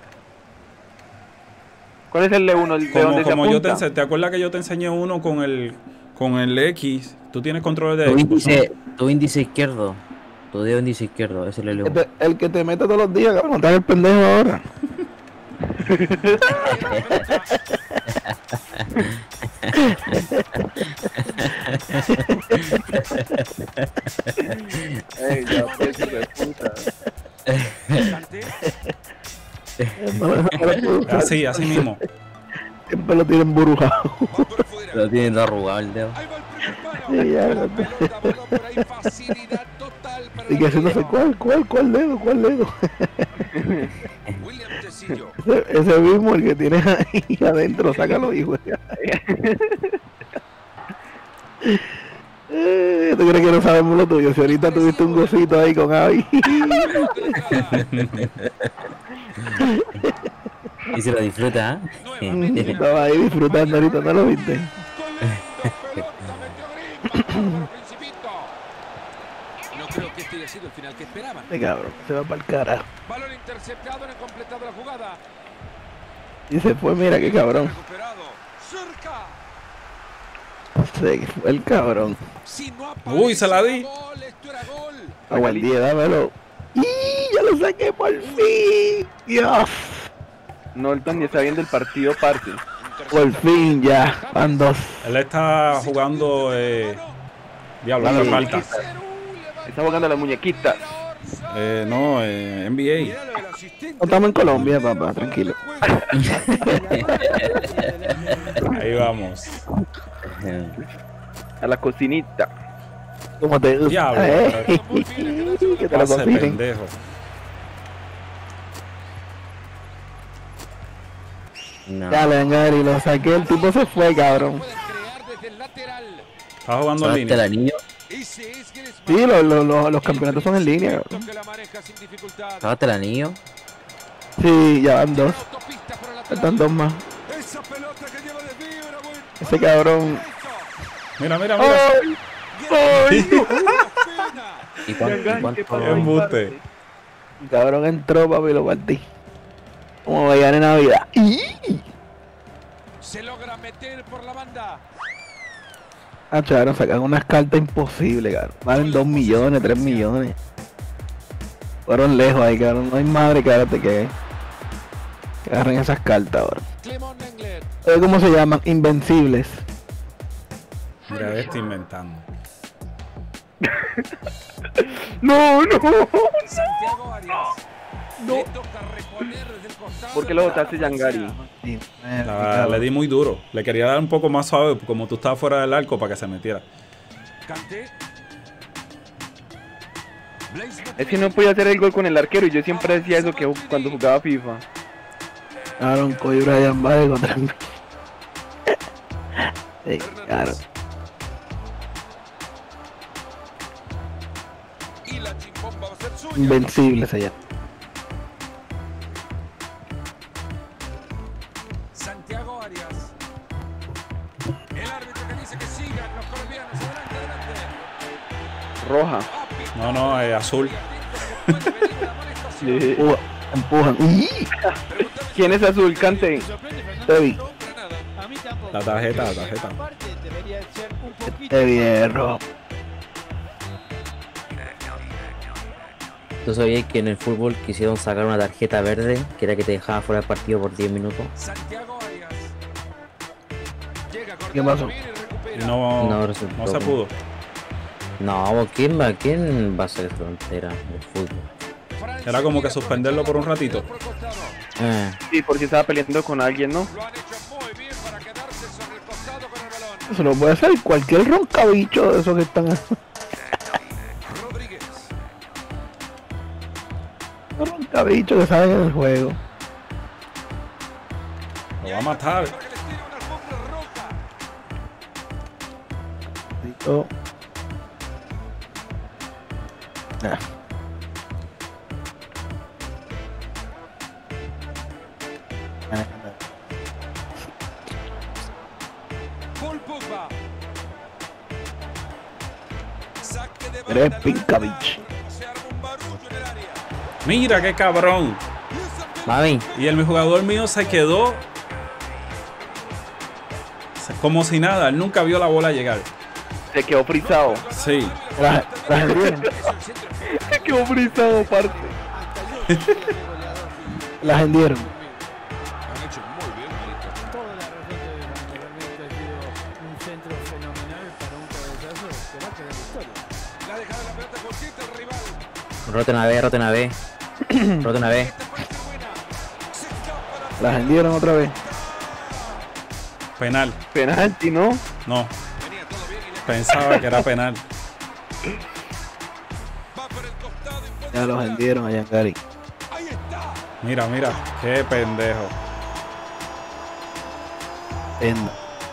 ¿Cuál es el L uno? ¿De Como, dónde se como yo te, apunta? ense- ¿te acuerdas que yo te enseñé uno con el con el X? Tú tienes control de Tu X. índice, tu índice izquierdo. Tu dedo índice izquierdo, es el L El, uno. te- el que te mete todos los días, cabrón, estás el pendejo ahora. Ey, ya, pues, hijo de puta. No, no, no, no, no, Así, así mismo. siempre lo tienen burujado. Va por fuera. Lo tiene arrugado el dedo. Ahí va el primer palo. Sí, ya, La no. pelota voló por ahí. Facilidad total para Y que así no sé el cuál, cuál, cuál dedo, cuál dedo. William Tecillo. Ese, ese mismo, el que tienes ahí adentro, sácalo, hijo. Eh, ¿Tú crees que no sabemos lo tuyo? Si ahorita tuviste un gocito ahí con Avi. Y se lo disfruta, ¿eh? Estaba ahí disfrutando ahorita, ¿no lo viste? No creo que este haya sido el final que esperaban. Este cabrón, se va para el carajo. Balón interceptado, no han completado la jugada. Y se fue, mira qué cabrón. Recuperado. Cerca. Se fue el cabrón. Si no Uy, se la di. gol, esto era gol. Buen día, dámelo. ¡Y ya lo saqué por fin! ¡Dios! Norton ni está viendo el partido, parte. Por fin ya, van dos. Él está jugando. Eh, diablo, Dale, hace falta. Está jugando a las muñequitas. Eh, no, eh, N B A. No estamos en Colombia, papá, tranquilo. Ahí vamos. A la cocinita. ¿Cómo te gusta? Diablo, eh? Que te lo Pase cocinen. pendejo. No. Dale, Angari, lo saqué, el tipo se fue, cabrón. Pueden crear desde el lateral. Está jugando en ¿Sacaste el línea. anillo? Ese es Griezmann. Sí, los, los, los, los campeonatos son en línea, cabrón. Que la maneja sin dificultad. ¿Sacaste el anillo? Sí, ya van dos. Autopista por el lateral. Faltan dos más. Esa pelota que lleva de vibra, buen. Ese cabrón. Mira, mira, mira. ¡Ay! ¡Ay! ¿Y cuánto? y cuánto- Qué embuste. El cabrón entró, papi, y lo partí. Como veían en Navidad. ¡Y! Se logra meter por la banda. Ah, chaval, sacan unas cartas imposibles, cabrón. Valen dos millones, tres millones. Fueron lejos ahí, cabrón. No hay madre que ahora te quede. Que agarren esas cartas ahora. Clemón Lenglet. ¿Sabes cómo se llaman? Invencibles. Mira, este inventando. No, no. Santiago Arias. Le toca reponer desde el costado. ¿Por qué lo botaste, Yangari? Sí, La- le di muy duro. Le quería dar un poco más suave, como tú estabas fuera del arco, para que se metiera. Kanté. Blaise Es que no podía hacer el gol con el arquero y yo siempre decía eso que cuando jugaba FIFA. Cabrón, Kobe Bryant va de contra mí. Sí, claro. Invencible se llama. Santiago Arias. El árbitro que dice que sigan los colombianos. Adelante, adelante. Roja. No, no, es azul. Sí. Empuja- Empujan. ¡Ih! ¿Quién es azul? Cante. Tevi. A mí tampoco. La tarjeta, la tarjeta. Aparte debería ser un poquito. Tevi hierro. ¿Tú sabías que en el fútbol quisieron sacar una tarjeta verde que era que te dejaba fuera del partido por diez minutos? Santiago Arias. Llega ¿Qué pasó? bien y recupera. Y no, No no, resultó. se pudo. No, ¿quién va, quién va a ser frontera del fútbol? Francia Era como que llega suspenderlo por un ratito. por el costado. Eh, Sí, por si estaba peleando con alguien, ¿no? Lo han hecho muy bien para quedarse sobre el costado con el balón. Eso lo puede hacer cualquier roncabicho de esos que están. Rodríguez. Los roncabichos que saben en el juego. Lo va a matar. Para que les tire una alfombra roja. Listo. Ah. Paul Pogba. Saque de Eres banda, Pinkavich. se arma un barullo en el área. Mira qué cabrón. mami, Y el mi jugador mío se quedó como si nada. Él nunca vio la bola llegar. Se quedó frisado. Sí. Las las hendieron. Se quedó frisado, parte. Las hendieron. Han hecho muy bien, Marito. Toda la región de realmente ha sido un centro fenomenal para un cabezazo que va a quedar en historia. Le ha dejado la pelota cortita al rival. roten a B, roten a B. Roten a B. Esta puede ser buena. Se escapa la Las hendieron otra vez. Penal. Penalti, ¿no? No. venía todo bien y le Pensaba que era penal. va por el costado y puede Ya los entrar. hendieron allá en Gary. Ahí está. Mira, mira. Qué pendejo. Enda.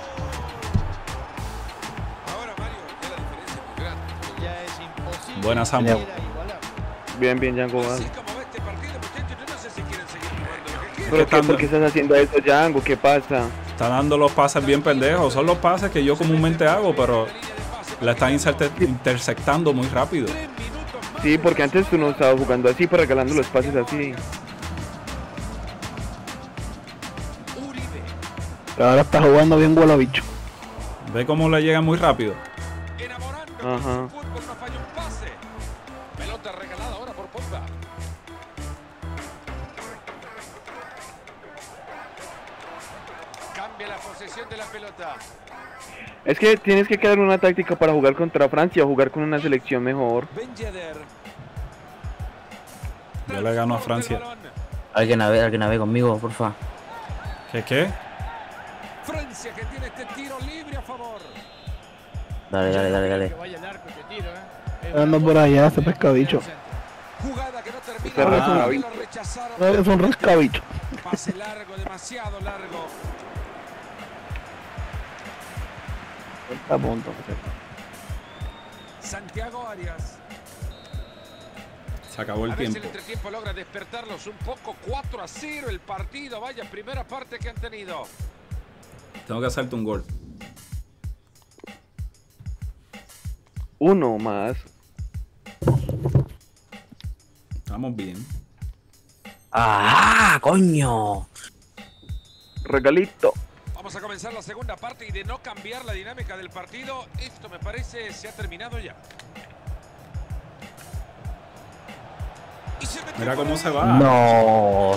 Ahora Mario, ya la diferencia es muy grande. Ya es imposible. Buena Samu. Ya. ir a igualar. Bien, bien, Django. va. Así como va este partido, muchachos, yo no sé si quieren seguir jugando lo que quieran. ¿Pero qué? Están- ¿Por qué estás haciendo eso, Django? ¿Qué pasa? Está dando los pases bien pendejos. Son los pases que yo comúnmente hago, pero la están inserte- intersectando muy rápido. Sí, porque antes tú no estabas jugando así, pero regalando los pases así. Uribe. Pero ahora está jugando bien huelo bicho. Ve cómo le llega muy rápido. Enamorando Ajá. con su fútbol, no falla un pase. Pelota regalada ahora por Pogba. Cambia la posesión de la pelota. Es que tienes que quedar una táctica para jugar contra Francia o jugar con una selección mejor. Ben Yedder. Yo le gano a Francia. Alguien a ver, alguien a ver conmigo, porfa. ¿Qué qué? Francia que tiene este tiro libre a favor. Dale, dale, dale, Que dale. vaya al arco este tiro, ¿eh? Es Anda una por cosa allá, que ese no hay pescadillo. en el centro. Jugada que no termina. Ese Ah, rascabicho. lo rechazaron. No, es un rascabicho. Pase largo, demasiado largo. Está a punto. Santiago Arias. Se acabó el A ver si el tiempo. entretiempo logra despertarlos un poco. cuatro a cero el partido. Vaya primera parte que han tenido. Tengo que hacerte un gol. Uno más. Estamos bien. ¡Ah, coño! Regalito. Vamos a comenzar la segunda parte y de no cambiar la dinámica del partido, esto me parece se ha terminado ya. Y se metió Mira por cómo ahí. se va. No.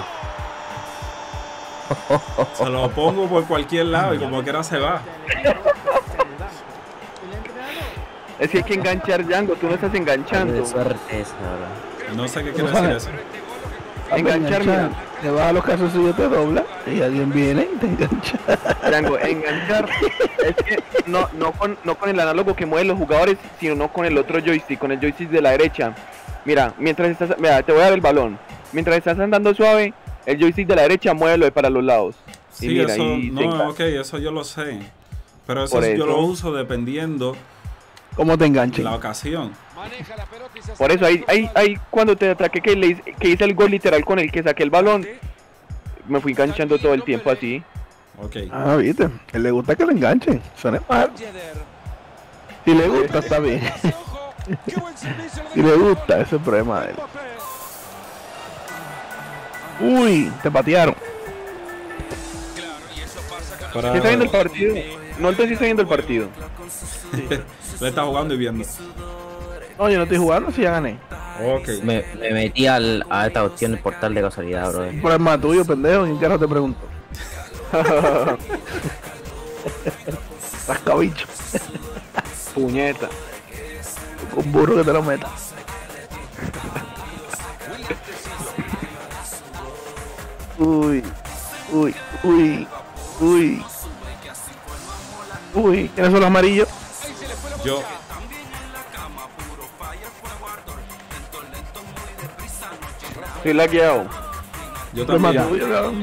Se lo pongo por cualquier lado y como quiera se va. El equipo está en el banco. El entrenador Es que hay que enganchar, Django. Tú no estás Qué enganchando. suerte esa, bro. No sé qué quiere decir eso. Enganchar, mira. Te vas a los casos suyos, te dobla y alguien viene y te engancha. Django, enganchar. Es que no, no, con, no con el análogo que mueven los jugadores, sino no con el otro joystick, con el joystick de la derecha. Mira, mientras estás. Mira, te voy a dar el balón. Mientras estás andando suave, el joystick de la derecha muévelo de para los lados. Y Sí, mira, eso, y se no, engancha. ok, eso yo lo sé. Pero eso Por yo eso. lo uso dependiendo ¿Cómo te enganchen? La ocasión. Maneja la pelota y se Por eso, ahí, ahí, ahí cuando te ataqué que, le, hice- que hice el gol literal con el que saqué el balón, me fui enganchando todo el tiempo así. Ok. Ah, viste. A él le gusta que lo enganchen. Suena mal. Si le gusta, está bien. Si le gusta, ese es el problema de él. Uy, te patearon. Para- ¿Sí está viendo el partido? No, entonces sí está viendo el partido. Le está jugando y viendo. No, yo no estoy jugando, si ya gané. Ok. Me, me metí al, a esta opción del portal de casualidad, bro. Un problema tuyo, pendejo. ¿Quién carajo te pregunto? Rascabicho. Puñeta. Un burro que te lo meta. Uy, uy, uy, uy. Uy, ¿quiénes son los amarillos? Yo. Estoy lagueado. Yo Problema también. tuyo, cabrón.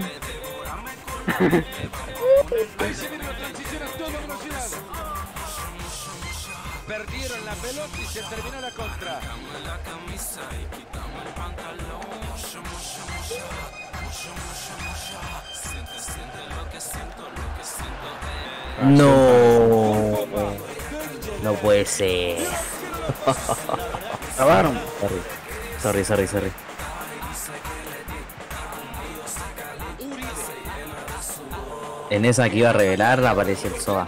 Ahí se viene la transición a toda velocidad. Perdieron la pelota y se terminó la contra. No. No puede ser. Grabaron. Sorry, sorry, sorry, sorry. En esa que iba a revelar apareció el Soa.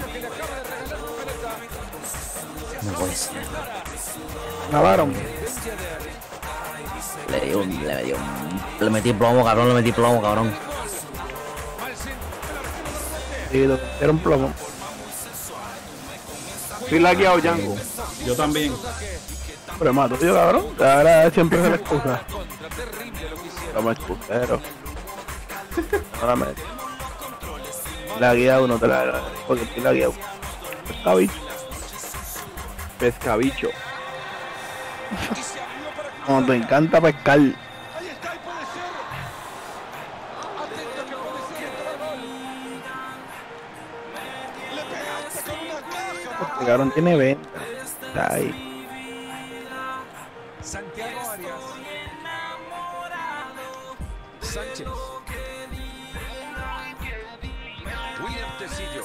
No puede ser. Grabaron. Le di un, le metí un, le metí plomo, cabrón, le metí plomo, cabrón. Sí, lo- era un plomo. Estoy lagueado, Django. Yo también. Problema tuyo, cabrón. Ahora siempre se le excusa. Como excusero. Ahora me. La guía uno te la. Porque estoy la guía. Pescabicho. Pescabicho. Como te encanta pescar. Ahí está y puede ser. Atento que puede ser que el gol. Le pegaste con una caja. Este cabrón tiene venta. Está ahí. Santiago Arias. Sánchez. William Tecillo.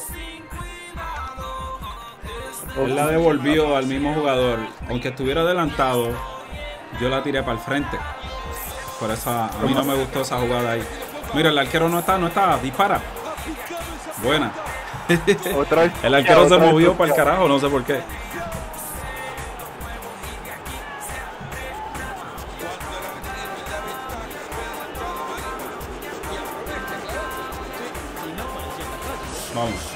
Él la devolvió al mismo jugador. Aunque estuviera adelantado, yo la tiré para el frente. Por eso a mí no me gustó esa jugada ahí. Mira, el arquero no está, no está. Dispara. Buena. Otra vez. El arquero se otra vez movió toqueado. para el carajo, no sé por qué. Vamos.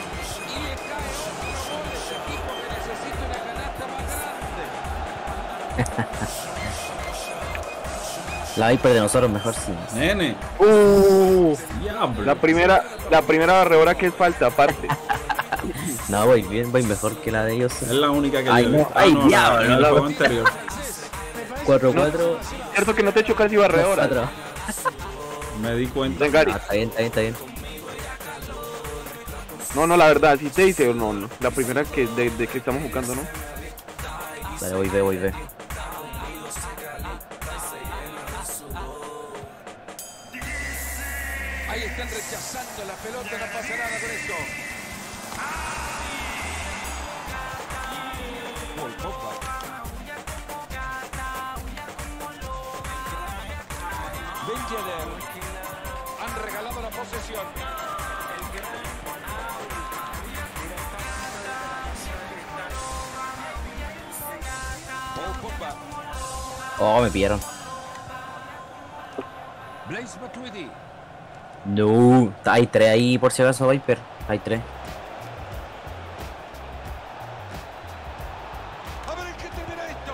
La Viper de nosotros mejor sí. Nene. Uh, Diablo. la primera, la primera barredora que es falta, aparte. No, voy bien, voy mejor que la de ellos. Es la única que Ay, yo no. vi. Ah, Ay, no, la- diablo, en el no. juego anterior. cuatro cuatro. Cierto que no te echo casi barredora. cuatro. Me di cuenta. Venga, Ah, está bien, está bien, está bien. no, no, la verdad, si te dice o no, no. La primera que de, de que estamos jugando, ¿no? Dale, voy, ve, voy, ve. Ahí están rechazando la pelota, no pasa nada con esto. Paul Pogba. Ben Yedder. Han regalado la posesión. Paul Pogba. Oh, me pillaron. Blaise Matuidi. No, hay tres ahí por si acaso, Viper. Hay tres. A ver en qué termina esto.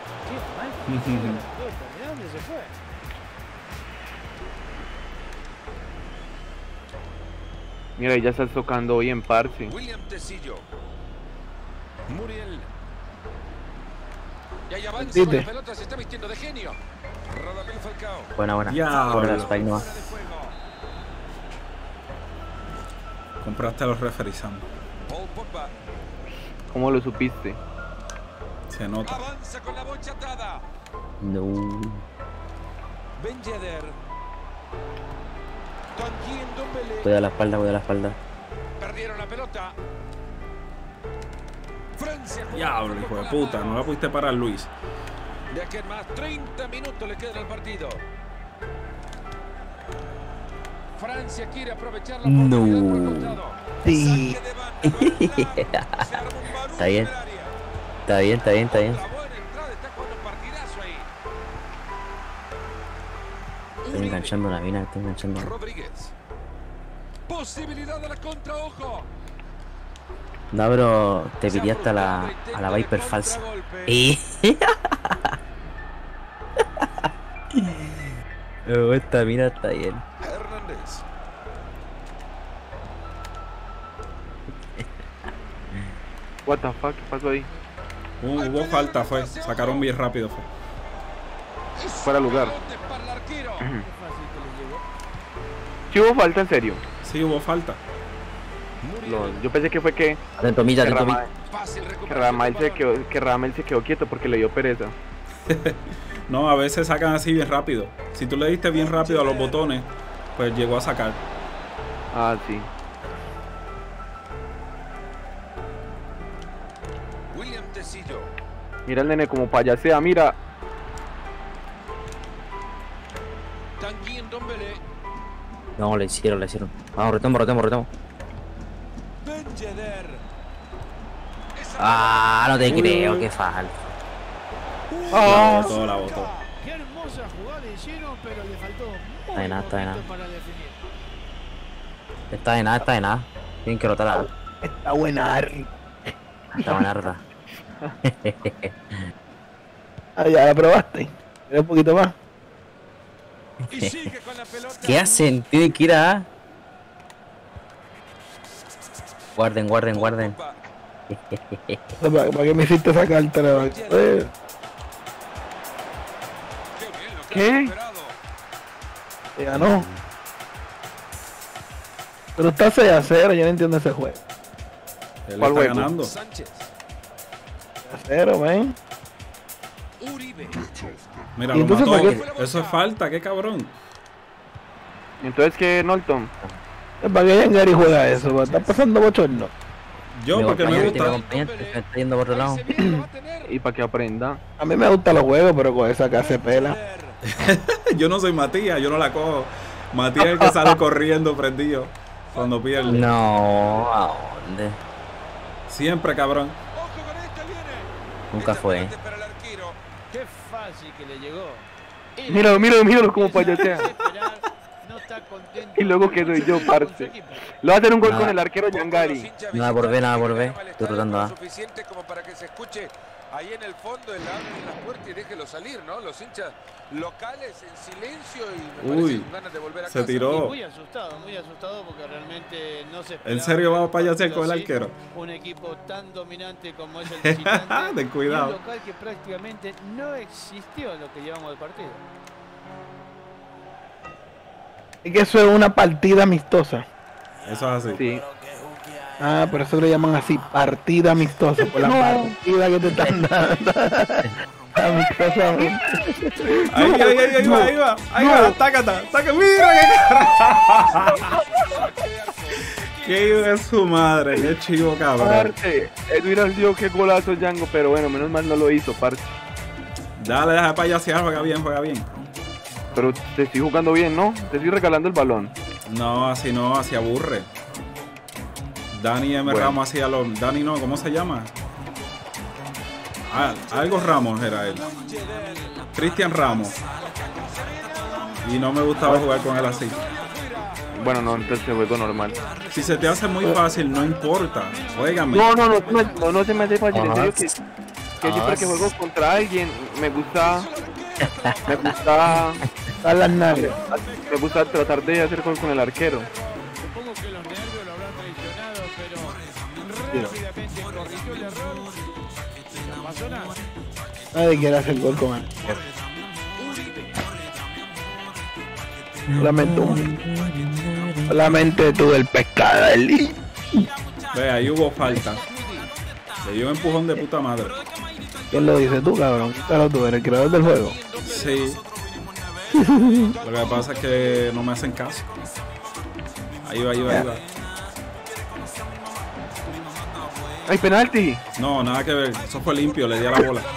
¿De dónde se fue? Mira, ya estás tocando bien, parce. William Tecillo. Muriel. Y ahí avanza con Dite. la pelota, se está vistiendo de genio. Radamel Falcao. Buena, buena. Diablo. Buena la Spike nomás. Fuera de juego. Compraste los referees, Sam. Paul Pogba. ¿Cómo lo supiste? Se nota. Avanza con la bocha atada. No. Ben Yedder. Tanguy Ndombele. Voy a la espalda, voy a la espalda. Perdieron la pelota. Francia. juega Diablo, con hijo de la puta. mano. No la pudiste parar, Luis. De aquí en más treinta minutos le quedan al partido. Francia quiere aprovechar la No. oportunidad por el costado. Sí. Saque de banda, no es nada. Se arma un barullo Está bien. en el área. Está bien, está bien, está bien. La buena entrada, está jugando un partidazo ahí. Estoy enganchando una mina, estoy enganchando. Rodríguez. Posibilidad de la contra, ojo. No, pero te pillaste a la, a la Viper falsa. Y... Oh, esta mina está bien. Hernández. What the fuck, ¿qué pasó ahí? Uh, hubo falta, fue. Sacaron bien rápido, fue. Fuera de lugar. Rebote para el arquero. Qué fácil que le llegó. ¿Sí hubo falta en serio? Sí, hubo falta. No, yo pensé que fue que, Atento, Milla, que, atento, Rama- Milla. Fácil que recuperación Ramel del se balón. quedó, que Ramel se quedó quieto porque le dio pereza. No, a veces sacan así bien rápido. Si tú le diste bien rápido a los botones, pues llegó a sacar. Ah, sí. William Tecillo. Mira el nene como payasea, mira. Tanguy Ndombele. No, le hicieron, le hicieron. Vamos, retemos, retemos, retemos. Ben Yedder. Esa Ah, no te Uy, creo, uy. qué falta. La botó, la botó. Qué hermosa jugada hicieron, pero le faltó Está muy de nada, está de poquito nada. para definir. Está de nada, está de nada. Tienen que rotarla. Está buena. Está buenarda. Ah, ya la probaste. Mira un poquito más. Y sigue con la pelota. ¿Qué hacen? Tienen que ir a... Guarden, guarden, guarden. ¿Para, para qué me hiciste esa carta? Eh, Qué bien lo que ¿Qué? ha recuperado. te ganó. Pero está seis a cero, yo no entiendo ese juego. Él ¿Cuál está juego? ganando. Sánchez. seis a cero, ven. Uribe. Mira, ¿Y lo entonces mató. para qué? Eso es falta, qué cabrón. Entonces, ¿qué, Norton? ¿Para qué Gary juega eso? Está pasando bochorno. Yo, Mi porque me compañero tiene gusta. acompañante, se está yendo por otro lado. Ahí se viene, lo va a tener. Y para que aprenda. A mí me gustan los juegos, pero con esa que hace pela. Yo no soy Matías, yo no la cojo. Matías es el que sale corriendo prendido cuando pierde. No, ¿a dónde? Siempre, cabrón. Ojo con esta, viene. Nunca Esta fue. pelota para el arquero. Qué fácil que le llegó. Míralo, míralo, míralo como payasea. No está contento. Y luego que soy yo, parce. Lo va a hacer un gol Nada. con el arquero Yangari. Hinchas Nada por ver, nada por ver. visitantes Estoy rotando, lo ah. suficiente como para que se escuche ahí en el fondo, el abre la puerta y déjelo salir, ¿no? Los hinchas locales en silencio y me Uy, parece con ganas de volver a se casa. tiró. Muy asustado, muy asustado porque realmente no se esperaba. ¿En serio va a payasear con el así, arquero? Un equipo tan dominante como es el visitante. Ten cuidado. Y un local que prácticamente no existió en lo que llevamos del partido. Es que eso es una partida amistosa. Eso es así. Sí. Ah, por eso lo llaman así, partida amistosa, por la partida que te están dando. Amistosamente. Ahí, ahí, ahí, ahí va, ahí va, ahí va, tácata, tácata, mira qué carajo. Qué hijo de su madre, qué chivo cabrón. Parce, Edwin dio qué golazo Django, pero bueno, menos mal no lo hizo, parce. Dale, deja de payasear, juega bien, juega bien. Pero te estoy jugando bien, ¿no? Te estoy regalando el balón. No, así no, así aburre. Dani M. Bueno. Ramos hacía los. Dani no, ¿cómo se llama? Ah, algo Ramos era él. Cristian Ramos. Y no me gustaba jugar con él así. Bueno, no, entonces juego normal. Si se te hace muy fácil, no importa. Juégame. No, no, no, no, no, no se me hace fácil. En Ajá. serio que, que siempre Ajá. que juego contra alguien me gusta, me gusta, A las nalgas. me gusta tratar de hacer gol con el arquero. Supongo que los nervios lo habrán traicionado, pero rápidamente corrigió el error. No pasó nada. Nadie quiere hacer gol con él. Solamente un. Solamente tú el pescado. Ve, ahí hubo falta. Le dio un empujón de puta madre. ¿Quién lo dice? Tú, cabrón. Claro, tú eres el creador del juego. Sí. Lo que pasa es que no me hacen caso. Ahí va, ahí va, ahí va. ¡Ay, penalti! No, nada que ver. Eso fue limpio, le di a la bola.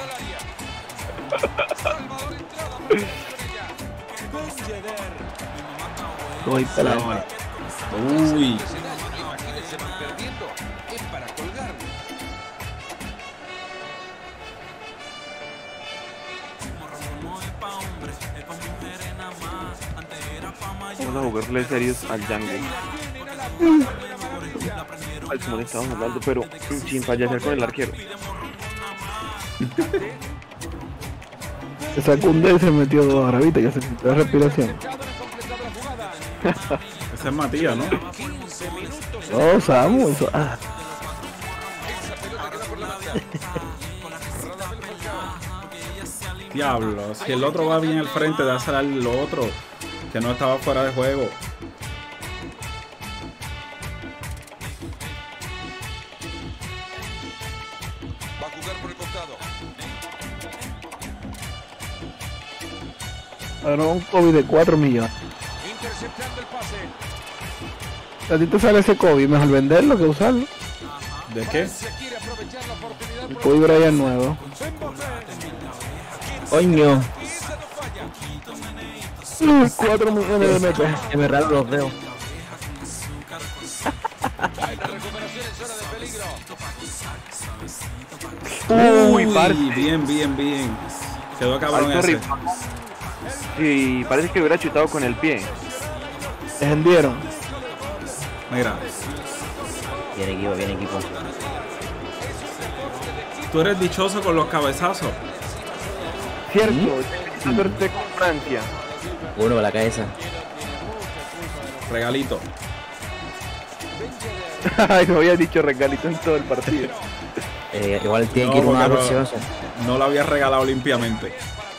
Uy, pelado. Uy. Imagínense perdiendo. Es para colgar. Vamos a jugarle serios al Django. Al Simón estábamos hablando, pero sin fallar con el arquero. Se sacó un dedo y se metió dos ahora, viste que se sintió la respiración. Ese es Matías, ¿no? No, Samu, eso. Ah. Diablo, si el otro va bien al frente de hacer lo otro, que no estaba fuera de juego. Va a jugar por el costado. Ahora un COVID de cuatro millones. Interceptando el pase. A ti te sale ese COVID, mejor venderlo que usarlo. ¿De qué? Se quiere aprovechar la oportunidad. El COVID Brian nuevo. Coño. Uy, cuatro millones de M P. Es me raro los veo. Hay una recuperación en zona de peligro. Uy, parce. Bien, bien, bien. Quedó cabrón Alto ese. ritmo. Sí, parece que hubiera chutado con el pie. Descendieron. Mira, Bien equipo, bien equipo. tú eres dichoso con los cabezazos. Cierto, esa suerte con Francia. Uno con la cabeza. Regalito. Ay, no había dicho regalito en todo el partido. Eh, igual tiene No, que ir uno porque a no- próximo. No lo había regalado limpiamente.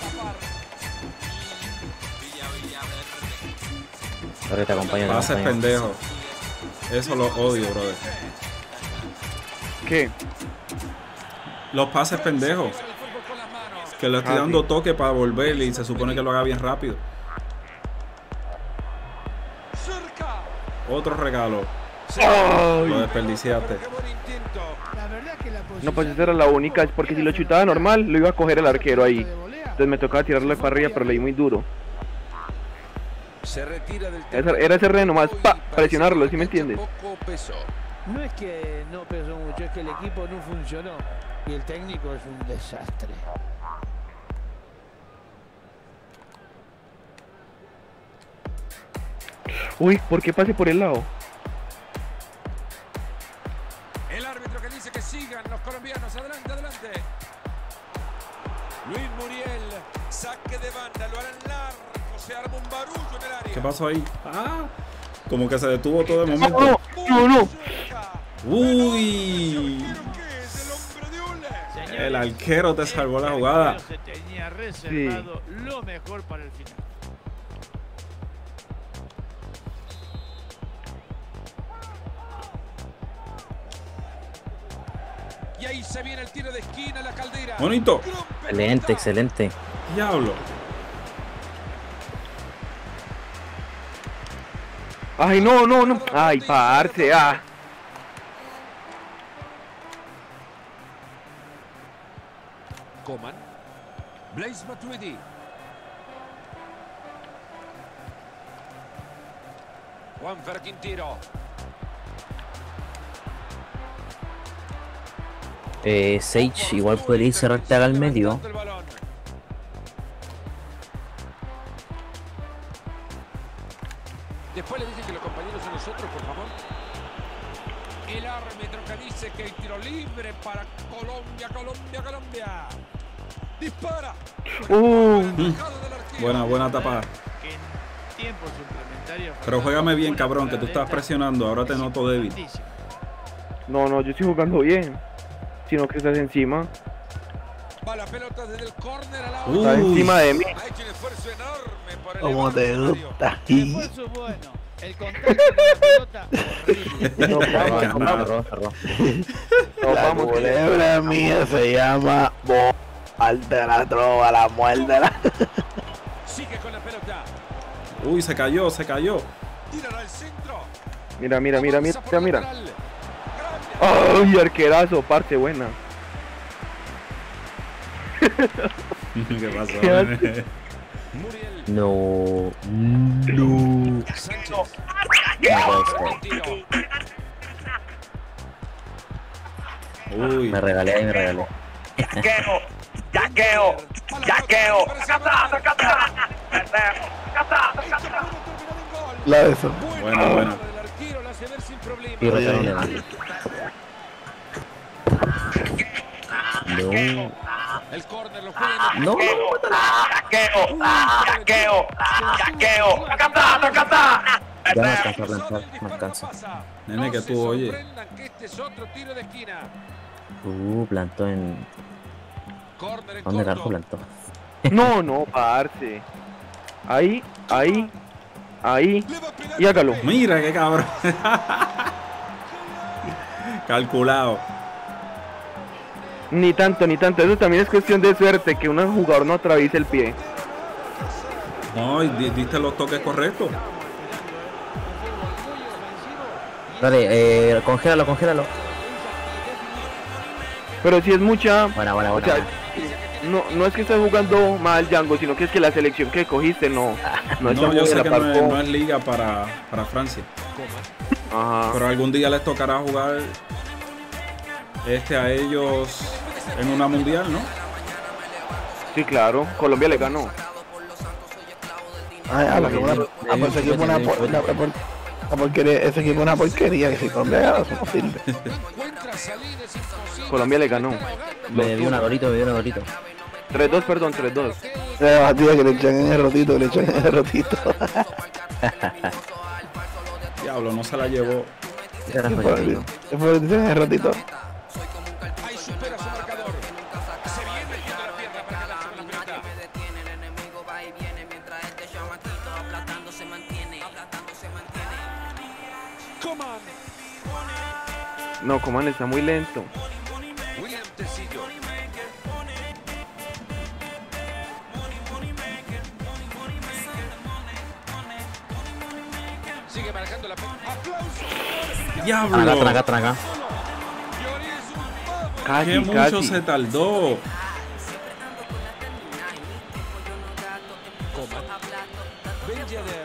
Ahora te acompaño. te Pases acompaño. pendejos. Eso lo odio, brother. ¿Qué? Los pases pendejos. Que le estoy Ah, dando sí. toque para volver y se supone que lo haga bien rápido. Cerca. Otro regalo. Ay. Lo desperdiciaste. Qué buen intento. La verdad que la posición No, pues esa era la única, porque si lo chutaba normal, lo iba a coger el arquero ahí. de volea Entonces me tocaba tirarlo para arriba, pero le di muy duro. Se retira del Era, era ese re nomás, pa, presionarlo, ¿sí me entiendes? Poco peso. no es que no pesó mucho, es que el equipo no funcionó y el técnico es un desastre. Uy, ¿por qué pase por el lado? El árbitro que dice que sigan los colombianos. Adelante, adelante. Luis Muriel. Saque de banda. Lo harán largo. Se arma un barullo en el área. ¿Qué pasó ahí? Ah, como que se detuvo todo de No, momento. no, no, no. Uy. ¿Qué es el hombre de Ule? El arquero te salvó la jugada. Se tenía reservado lo mejor para el final. Y ahí se viene el tiro de esquina. La Caldera. Bonito. Excelente, excelente. Diablo. Ay, no, no, no. Ay, parce, ah. Coman. Blaise Matuidi. Juanfer Quintero. Eh, Sage igual podría ir cerrarte al medio. El balón. Después le dicen que los compañeros son nosotros, por favor. El árbitro que dice que hay tiro libre para Colombia, Colombia, Colombia. Dispara. Uh, Atajado del arquero. Buena, buena tapada. Que en tiempo suplementario. Pero juégame bien, cabrón, que tú estás presionando. Ahora te noto débil. no, no, yo estoy jugando bien. Sino que estás encima. Va la pelota desde el córner a la Estás Uy. encima de mí. Ha hecho un esfuerzo enorme por el Como te gusta. El esfuerzo es bueno, El contacto con la pelota, horrible. Nos vamos, Cerró, nos vamos. cerró, cerró. Nos La vamos. culebra mía se llama Bo. Alta la trova, la muérdela. Sigue con la pelota. Uy, se cayó, se cayó. Tírala al centro. Mira, mira, mira, Avanza por mira, la mira. lateral. ¡Ay, arquerazo! Parte buena. ¿Qué pasó? ¿Qué Muriel No. No. Sánchez. No puede ser. Tiro. Uy, Me regalé ahí, me regalé. Yaqueo, yaqueo, yaqueo. La de eso. bueno, bueno. El arquero la hace ver sin problema. Y rotaron de mano. No. El córner lo juega. No. Yaqueo, yaqueo, yaqueo. Ya me alcanzó a plantar, me alcanza. Nene, que tú oyes. Que este es otro tiro de esquina. Uh, plantó en. Córner en ¿Dónde corto. carajo plantó? No, no, parce. Ahí, ahí, ahí. Le va a pegar Y hágalo. Mira qué cabrón. Calculado. Ni tanto, ni tanto. Eso también es cuestión de suerte, que un jugador no atraviese el pie. No, y di- diste los toques correctos. Dale, eh, congélalo, congélalo. Pero si es mucha... Buena, buena, O buena. sea, buena. no, no es que estés jugando mal, Django, sino que es que la selección que cogiste no, no está No, yo muy a sé la que par no es, con- no es liga para, para Francia. Ajá. Pero algún día les tocará jugar este a ellos en una mundial, ¿no? Sí, claro. Colombia le ganó. Ay, a la que una. Ah, pues ese equipo es una por- la- la por- la porquería. Ese equipo es una porquería. Que si Colombia gana, eso no sirve. Encuentra salida, es imposible. Colombia le ganó. Me dio una dorito, me dio una dorito. tres dos, perdón, tres dos. Esa batida que le echan en el rotito, que le echan en el rotito. Diablo, no se la llevó. Esa era ¿Qué joya. fue? ¿Qué fue lo que dicen en el rotito? Ahí supera su marcador. Se viene metiendo la pierna para quedarse con la pelota. Coman. No, Coman está muy lento. William Tecillo. Sigue manejando la pelota. ¡Aplausos! Diablo. Acá, acá, acá, acá. Lloris es un pavo. Casi, Qué mucho casi. se tardó. Coman. Ben Yedder.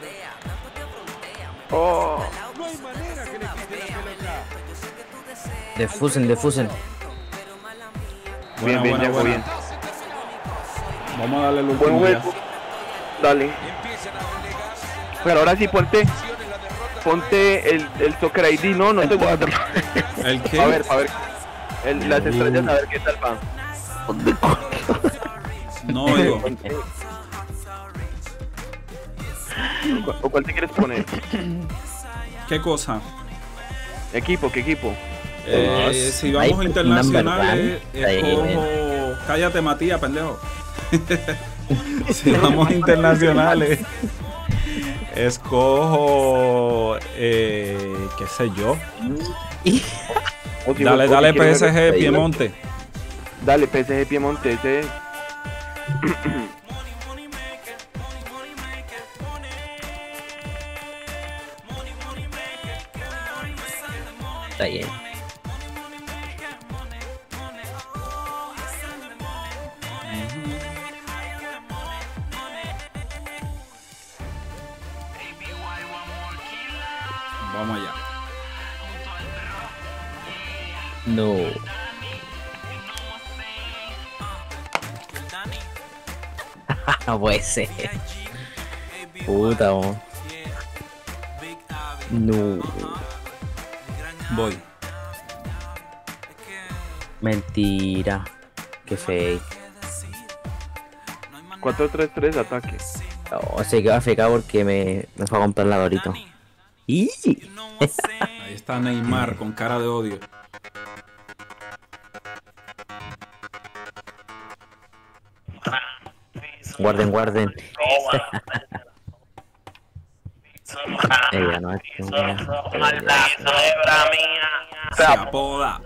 Oh, No hay manera que le quite la pelota. Defusen, defusen. Buena, bien, bien, buena, Django, buena. bien. Vamos a darle el Buen último ya. hueco. Dale. Empiezan a relegar. Pero ahora sí ponte, Acciones, la derrota. ponte el, el Soccer I D, no, no te cuatro. ¿El qué? A ver, a ver. El- las estrellas, a ver qué tal va. No oigo. ¿O cu- ¿O cuál te quieres poner? ¿Qué cosa? Equipo, ¿qué equipo? Eh, Dos. si vamos Ahí, internacionales, number one. Ahí, escojo. Cállate, Matías, pendejo. Si vamos internacionales, escojo. Eh, ¿Qué sé yo? O si Dale, vos- o dale, si quieres P S G, ver- Piemonte. Dale, P S G Piemonte, ese. Está bien. Vamos allá. No. No puede ser. Puta, mo. No. Voy. Mentira. Qué fake. cuatro tres tres ataque. No, se quedó afecado porque me, me fue a comprar la Dorito. ¡Y! Ahí está Neymar con cara de odio. Guarden, guarden. Ella no es Maldita hebra mía. Se apoda.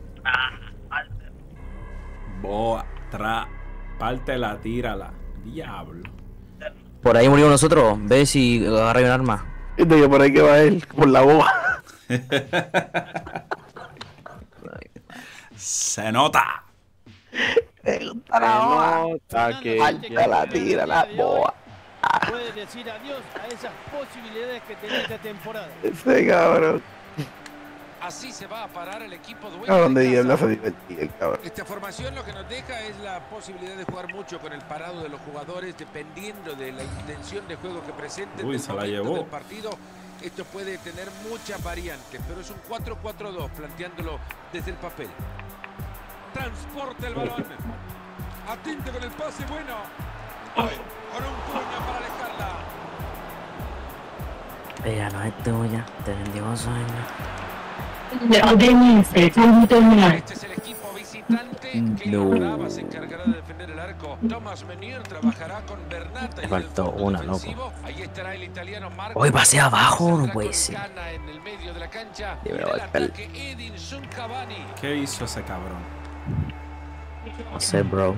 Boa, tra, pártela, tírala. Diablo. Por ahí murió nosotros. Ve si agarra un arma. Viste que por ahí que va él, por la boba. Se nota. Me gusta la boba. Nota que Pártela, tírala, boba. Puede decir adiós a esas posibilidades que tenía esta temporada. Ese cabrón. Así se va a parar el equipo dueño Cabrón de de diablo casa. se divertía el cabrón. Esta formación lo que nos deja es la posibilidad de jugar mucho con el parado de los jugadores, dependiendo de la intención de juego que presenten. Uy, del se la momento llevó. del partido. Esto puede tener muchas variantes, pero es un cuatro cuatro dos, planteándolo desde el papel. Transporta el balón. Atente con el pase, bueno. Con un puño para alejarla. Ella no es tuya. Te bendigo sueño. Este es el equipo visitante que No. Brava se encargará de defender el arco. Thomas Menier trabajará con Bernata. Me faltó una, loco. Ahí estará el italiano Marco. Hoy pasé abajo, no Saldrá puede con ser. Cana en el medio de la cancha. Debe En el abarcar. ataque, Edinson Cavani. ¿Qué hizo ese cabrón? No sé, bro.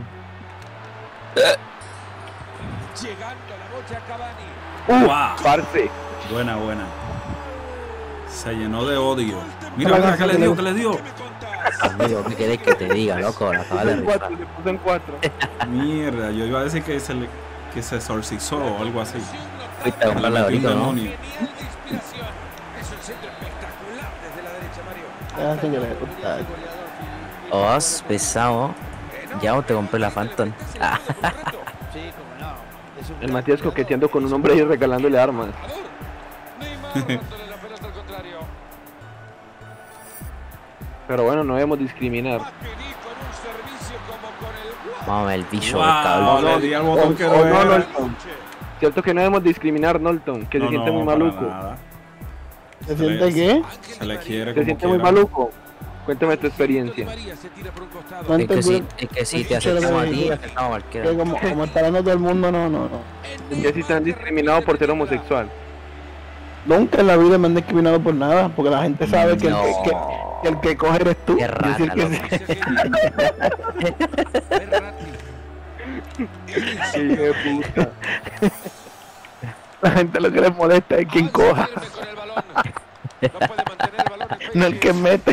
Llegando la bocha Cavani. ¡Wow! parce. Buena, buena. Se llenó de odio. Mira, mira, ¿qué le dio? ¿Qué le dio? Amigo, ¿qué querés que te diga, loco? La acabas de En rifar. cuatro, le puso en cuatro. Mierda, yo iba a decir que se, le, que se exorcizó o algo así. Ahorita Le comprarle metió un ahorita, ¿no? demonio. Genial de inspiración. Es un centro espectacular desde la derecha, Mario. Ya sé que le gusta. Os, pesado. Ya te compré la Phantom. Ah, Sí, como no. Es un El Matías coqueteando con un hombre y regalándole armas. Neymar dándole la pelota al contrario. Pero bueno, no debemos discriminar. Matuidi con un servicio como con el vamos a ver el bicho Wow, del cable. le di al botón que O- no o no, era. Nolton. Cierto que no debemos discriminar, Nolton, que se No, siente no, muy para maluco. nada. ¿Se siente qué? Se le quiere Se como siente muy quiera. maluco. Cuéntame tu experiencia. María se tira por un costado. No Es que entendí. sí, es que sí, te Escucha lo que aceptamos a me ti, dijo. aceptamos a Que cualquiera. como, como está hablando todo el mundo, no, no, no. Ya si están discriminados por ser homosexual. Nunca en la vida me han discriminado por nada, porque la gente sabe que, No. el, que, que el que coge eres tú. Qué Y rata, decir que loco. sí. Qué hijo de puta. La gente lo que les molesta es quien coja, Con el balón. No puede mantener el balón en no el que mete.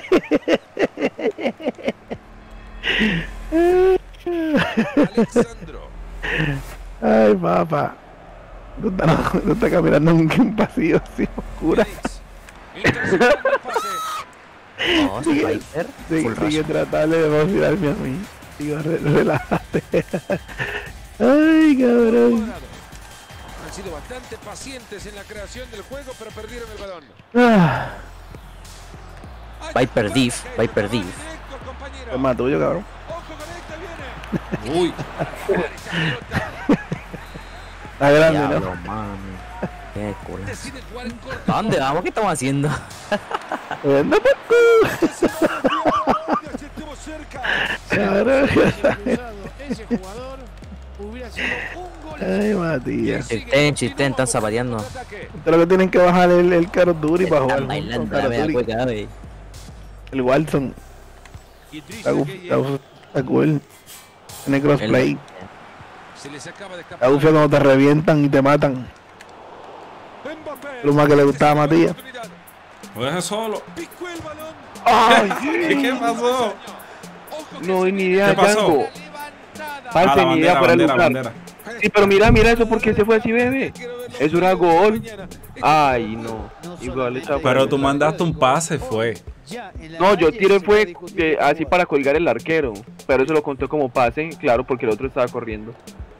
Alexandro. Ay, papá. Tú estás, tú estás caminando en un pasillo así oscura. Félix. Interceptando el pase. Oh, ¿su Viper? Sigue, Full sigue razón. tratando de vacilarme a mí. Digo, re- relájate. Ay, cabrón. Cuadrado. Han sido bastante pacientes en la creación del juego, pero perdieron el balón. Ah, Viper Div, Viper Div. Directo, compañero. es más tuyo, cabrón. Ojo con esta, viene. Uy, Está grande, Diablo, ¿no? mami. Qué culo. Decide jugar en corto. ¿A dónde vamos? ¿Qué estamos haciendo? ¡Anda por cu! Estuvo cerca. Cabrón. cruzado. Ese jugador hubiera sido un gol. Ay, Matías. Chisten, chisten, están zapateando. Ataque. Esto es lo que tienen que bajar el, el Call of Duty para jugar Están juntos, bailando Call la of media Duty. cueca, wey. El Wilson. Está gu- está gu- está cool. Tiene crossplay. Se les acaba de Está escapar. gufio cuando te revientan y te matan. Mbappé. Lo más que le gustaba a Matías. lo deje solo. Picó el balón. ¡Ay! ¿Qué, qué pasó? Ojo que No, se ni idea, ¿Qué pasó? Django. levantada. Ah, Parce, la ni idea bandera, para el bandera, lugar. bandera. Sí, pero mira, mira eso porque se fue así, bebé. Eso era gol. Ay, no. Igual estaba. Pero tú mandaste un pase, fue. Ya en la No, yo calle tiré se fue va a discutir eh, todo. así para colgar el arquero. Pero eso lo contó como pase, claro, porque el otro estaba corriendo.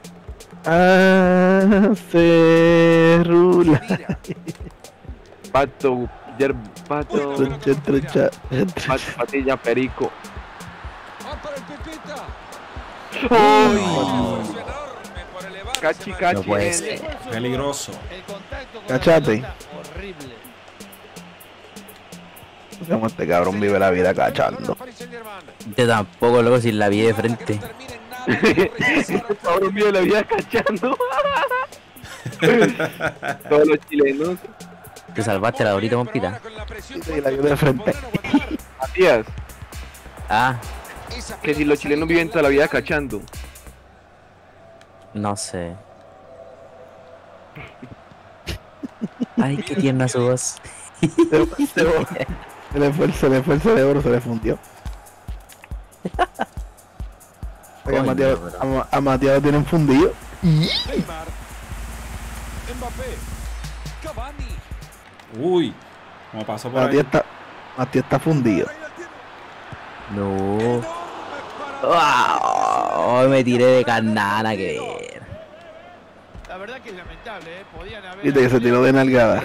Ah, Cerrula. Mira, Pato, yer, pato, Trucha, trucha, pat- patilla, perico. va para el Pepita. ¡Ay! Esfuerzo enorme por elevarse, Cachi, Mario. cachi. No puede eh. ser. Peligroso. El contacto con Cachate. la pelota, horrible. Como este cabrón vive la vida cachando. Paris Saint-Germain. Te tampoco, loco, sin la vi de frente. Que no termine en nada, por regresar Este cabrón mío la vida cachando. Todos los chilenos. Te salvaste la ahorita, compita. Y la ayuda de frente. Matías, Ah, que si los chilenos viven toda la vida cachando. no sé. Ay, qué tierna su voz. Se, se, se le fue, se le fue el cerebro, se le fundió. Oye, a Coño, Matías, pero- a, a Matías lo tienen fundido. Neymar. Mbappé. Cavani. Uy, como pasó por ahí. Matías está, Matías está fundido. No. Oh, me tiré de carnada que ver. La verdad que es lamentable, ¿eh? Podían haber... Viste que se tiró de nalgada.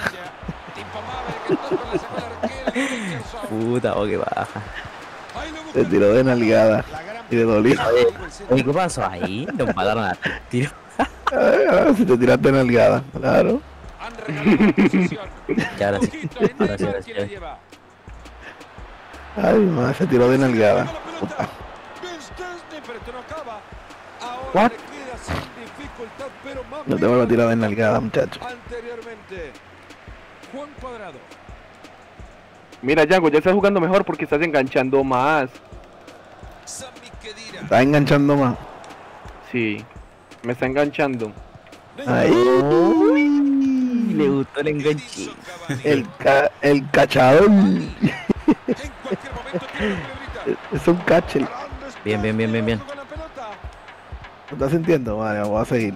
Puta, oh, qué baja. Se tiró de nalgada. Y le dolió. Oye, ¿qué pasó ahí? Nos mataron a tiro. Ah, si te tiraste de nalgada, claro. Han regalado posición. Ya, ahora sí. Ojito, Ahora sí, Neymar ahora sí. que la lleva. Ay, madre, se tiró de nalgada. Pega la pelota. Ben Stensny, pero esto no acaba. Ahora What? le queda sin dificultad, pero más No te vuelvo a tirar de nalgada, muchacho. anteriormente. Juan Cuadrado. Mira, Django, ya estás jugando mejor porque estás enganchando más. Sami Khedira. Está enganchando más. Sí, me está enganchando. Ahí. Uy, le gustó el enganche. El, ca el cachador. En cualquier momento tiene la pelota. Es un cachel. Bien, bien, bien, bien, bien. Con la pelota. ¿No estás sintiendo? Vale, voy a seguir.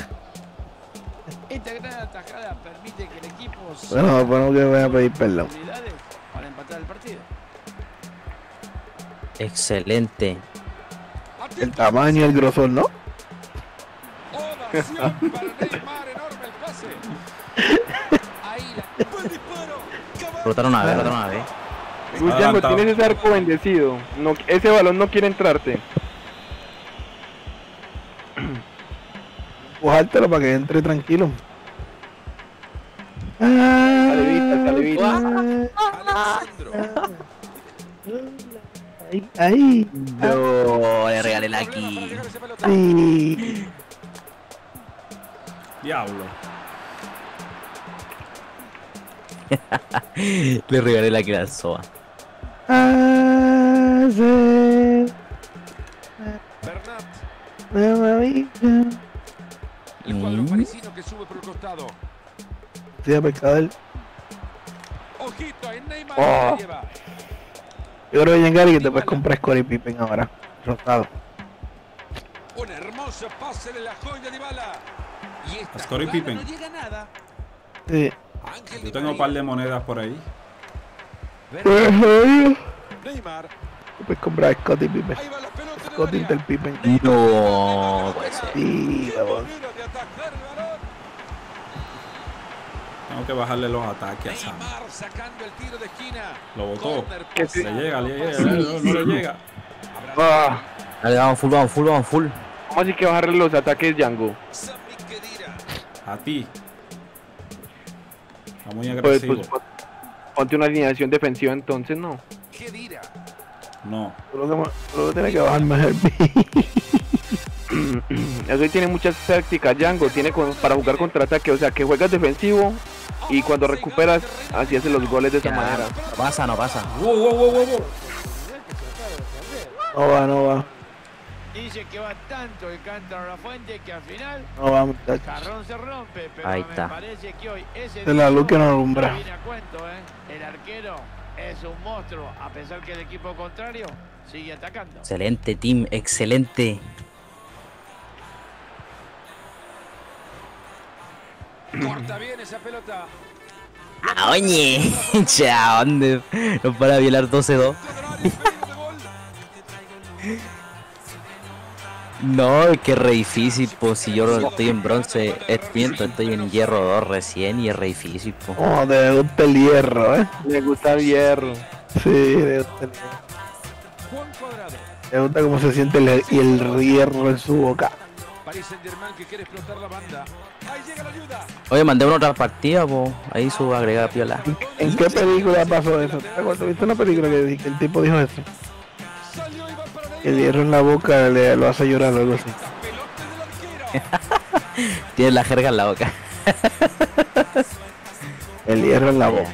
Esta gran atajada permite que el equipo... Bueno, bueno que voy a pedir perdón. Posibilidades para empatar el partido. Excelente. El tamaño y el grosor, ¿no? Ovación para Neymar, enorme el pase. Ahí la... Buen disparo. Cavani. Rotaron una vez, rotaron una vez. Tú, Django, Adelantado. tienes ese arco bendecido. No, ese balón no quiere entrarte. Pujártelo para que entre tranquilo. Salivita, salivita. Alexandro. Ahí, ahí. No, le regalé la Problema para aquí. llegar a esa pelota. Sí. Diablo. Le regalé la que la soa. Hace Bernat. maravilla. El cuadro Mm. parisino que sube por el costado. Sí, pescador. Ojito, en Neymar Oh. que la lleva. Yo creo que llegar y que te puedes comprar Scottie Pippen ahora. Rotado. Un hermoso pase de la joya de Dybala. Y esta Scottie jugada Pippen. no llega a nada. Sí. Ángel Yo Di tengo un María. par de monedas por ahí. Pues, ahí, Neymar. te puedes comprar Scottie Pippen. Ahí va la pelota en el Scottie área. del Pippen. No, puede ser. Sí, Qué la voz. manera de atajar el balón. Tengo que bajarle los ataques a Sam. Neymar sacando el tiro de esquina. Lo botó. Corner, Que pase. sí. Le llega, le llega, no, no le llega. Ah, Dale, vamos full, vamos full, vamos full. ¿cómo así que bajarle los ataques, Django? Sami Khedira. A ti. Está muy Pues, agresivo. pues, pon- ponte una alineación defensiva entonces, ¿no? Khedira. No. Creo que, creo que tiene que bajar más el beat. Eso ahí tiene muchas tácticas, Django. Tiene con- para jugar contraataque, o sea, que juegas defensivo y cuando recuperas, así haces los goles de esa Ya, manera. no pasa, no pasa. Wow, wow, wow, wow, wow. No va, no va. Dice que va tanto el cántaro a la fuente que al final No va, muchachos. Jarrón se rompe, pero Ahí me está. parece que hoy ese Es la luz que nos no alumbra. viene a cuento, ¿eh? El arquero es un monstruo, a pesar que el equipo contrario sigue atacando. Excelente, team, excelente. Corta bien esa pelota. Ah, oye, ya, ¿dónde? Nos van a violar doce dos. No, es que es re difícil, pues si yo estoy en bronce, es miento, estoy en hierro dos recién y es re difícil, pues. Oh, te gusta el hierro, ¿eh? Le gusta el hierro. Sí, le gusta el hierro. Juan Cuadrado. Le gusta cómo se siente el, y el hierro en su boca. Paris Saint-Germain que quiere explotar la banda. Ahí llega la ayuda. Oye, mandé una otra partida, pues, ahí su agregada piola. ¿En qué película pasó eso? ¿Te acuerdas? ¿Viste una película que, di- que el tipo dijo eso? Salió y va para Que el Neymar. hierro en la boca le, lo hace llorar o algo así. La pelota del arquero. Tiene la jerga en la boca. El hierro en la boca.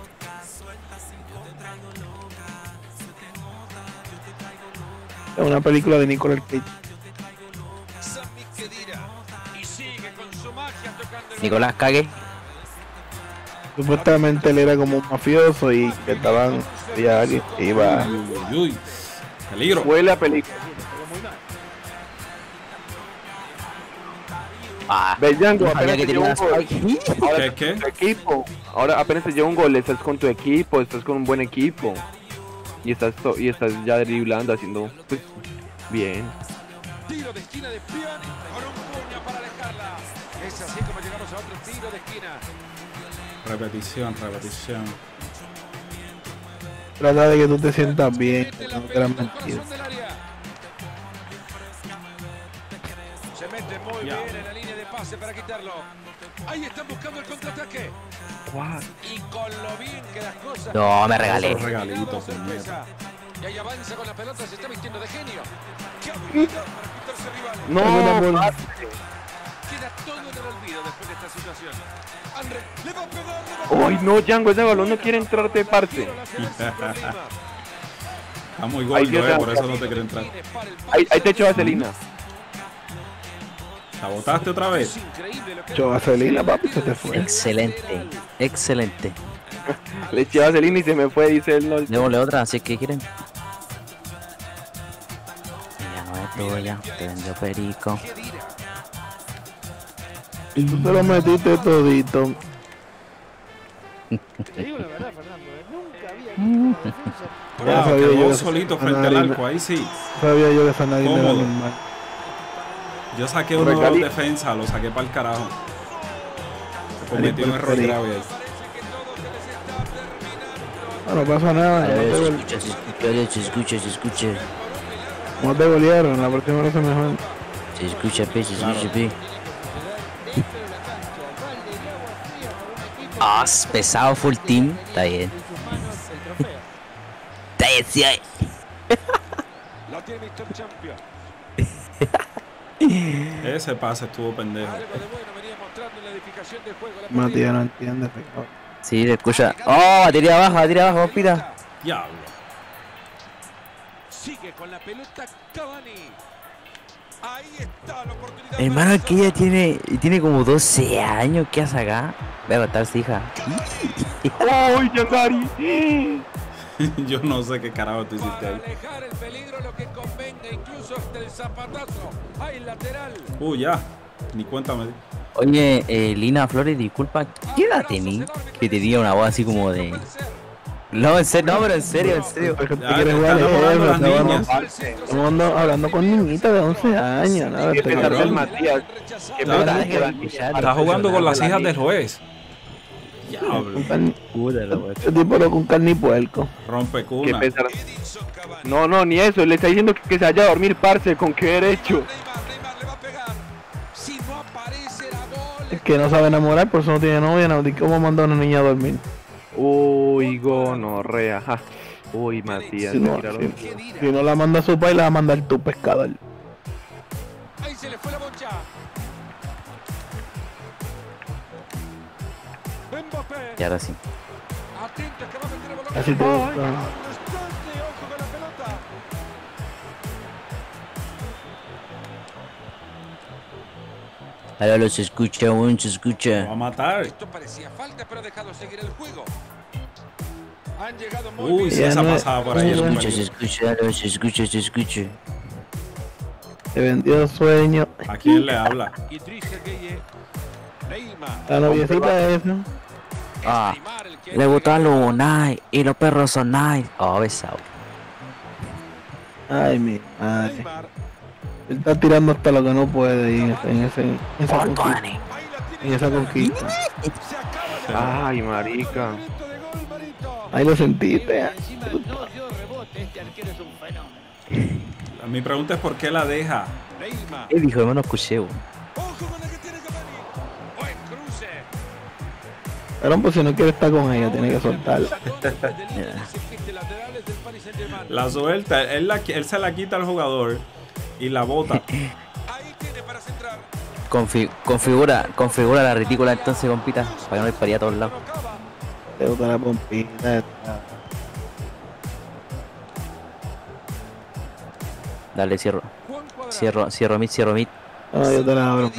Es una película de Nicolas Cage. Sammy Khedira. Y sigue con su magia tocando el Nicolás Cague. Supuestamente él era como un mafioso y que estaban ya que iba. Uy, uy, uy. Peligro. Huele a película. Ah, ¿Ves, Django? no sabía Apenas que te lleva un tenía gol. Spike. Ahora ¿Qué, estás qué? con tu equipo. Ahora apenas te lleva un gol, estás con tu equipo, estás con un buen equipo. Y estás, to- y estás ya driblando, haciendo, pues, bien. tiro de esquina de Piani con un puño para alejarla. Es así como llegamos a otro tiro de esquina. Repetición, repetición. Trata de que tú te sientas bien, Mete que la no te las pelota al mentiras. corazón del área. Se mete muy Ya. bien en la línea de pase para quitarlo. Ahí están buscando el contraataque. Y con lo bien que las cosas. No, me regalé. Otro regalito, Llegamos a puñeta. sorpresa. Y ahí avanza con la pelota, se está vistiendo de genio. ¡Qué habilidad para quitarse rivales! No, Queda todo en el olvido después de esta situación. André, le va a pegar, le va a Ay, no, Django, ese balón no quiere entrarte, parce. Está muy Ay, gordo, Dios, eh, Dios. por eso no te quiero entrar. Ahí, ahí te echo vaselina. ¿La botaste otra vez? Yo vaselina, papi, se te fue. Excelente. Excelente. Le eché vaselina y se me fue, dice él. No. Démosle otra, así que quieren. Ya no es tuya, te vendió perico. Tú te lo metiste todito. Te digo la verdad, Fernando, eh, nunca había visto una defensa Wow, Ya sabía quedó yo que solito esa frente al nadie- arco, ahí sí. Sabía yo que esa nadie era Cómodo. normal. Yo saqué uno de los Recali- defensas, lo saqué para el carajo. Cometí un error Recali- grave ahí. No, no pasa nada, A no ver, te, se gol- escucha, se escucha, se escucha, se escucha. no te golearon, la próxima vez se mejor. Se escucha, pe, se Claro. escucha, pe. Ah, es pesado full team. Está bien. Está bien, sí, ay. La tiene mister Champion. Ese pase estuvo pendejo. Algo de bueno venía mostrando en la edificación del juego. La Matías pérdida. no entiende, pero... Sí, se escucha. Oh, batería abajo, batería abajo, pita. Diablo. Sigue con la pelota Cavani. Ahí está la oportunidad. Hermano, para que ella tiene, tiene como doce años. ¿Qué hace acá? Voy a matar a su hija. ¡Ay, Yangari! Yo no sé qué carajo tú hiciste Para ahí. alejar el peligro lo que convenga, incluso hasta el zapatazo. Ahí lateral. Uy, ya. Ni cuéntame. Oye, eh, Lina Flores, disculpa. ¿Qué edad tenía? Que tenía una voz así como de... No, en serio, no, pero en serio, en serio. ¿Por qué te Ya, quieres te jugar están enamorando eso? las Estamos- niñas. Estamos hablando, hablando con niñitas de once años, ¿no? ¿Qué Este pensar cabrón. del Matías? ¿Qué Claro, pensar déjame de la escuchar. Está jugando con las Personal, hijas la del juez. Un Diablo. carni- Puta, la wea. Este tipo lo con carne y puerco. Rompe ¿Qué cuna. pensar? No, no, ni eso. Le está diciendo que, que se vaya a dormir, parce. ¿Con qué derecho? Neymar, Neymar le va a pegar. Si no aparece la bola. Es que no sabe enamorar, por eso no tiene novia, ¿no? ¿Y cómo manda a una niña a dormir? Uy, gonorrea. ja. Uy, Matías. Si me no, tiraron- si, si no la manda a su país, la va a mandar tu pescador. Ahí se le fue la bocha. Mbappé. Y ahora sí. Atento que va a meter el balón. Así te Ay, gusta. al instante, ojo con la pelota. Ahora los escucha, weón, se Lo va a escucha. matar. Esto parecía falta, pero ha dejado seguir el juego. Han llegado muy Uy, bien. si Ya esa no- pasaba por ahí. ya era Se un escucha, se peligro. escucha, ahora se escucha, se escucha. Te vendió sueño. ¿A quién le habla? Idrissa Gueye. Neymar. La noviecita esa. Ah, Neymar el que le gustan los nice y los perros son nice. Oh, besado. Ay, mi madre. Neymar. Él está tirando hasta lo que no puede y en, ese, en, ese, en esa Por conquista. Tuani. Ahí la tiene. En esa conquista. Se acaba de Ay, marica. grito de gol, Marito. Ahí lo sentiste. ¿eh? Mi pregunta es por qué la deja. Neymar. Él dijo, hermano, escuché, weón. Ojo con la que tiene Cavani. Buen cruce. Pero pues si no quiere estar con ella, tiene que soltarla. La suelta. Él, la- él se la quita al jugador y la bota. Ahí tiene para centrar. Confi- configura, configura la retícula entonces, compita, para que no disparía a todos lados. Te gusta la pompita. Dale, cierro. Cierro, cierro mid, cierro mid. No, yo te la abro.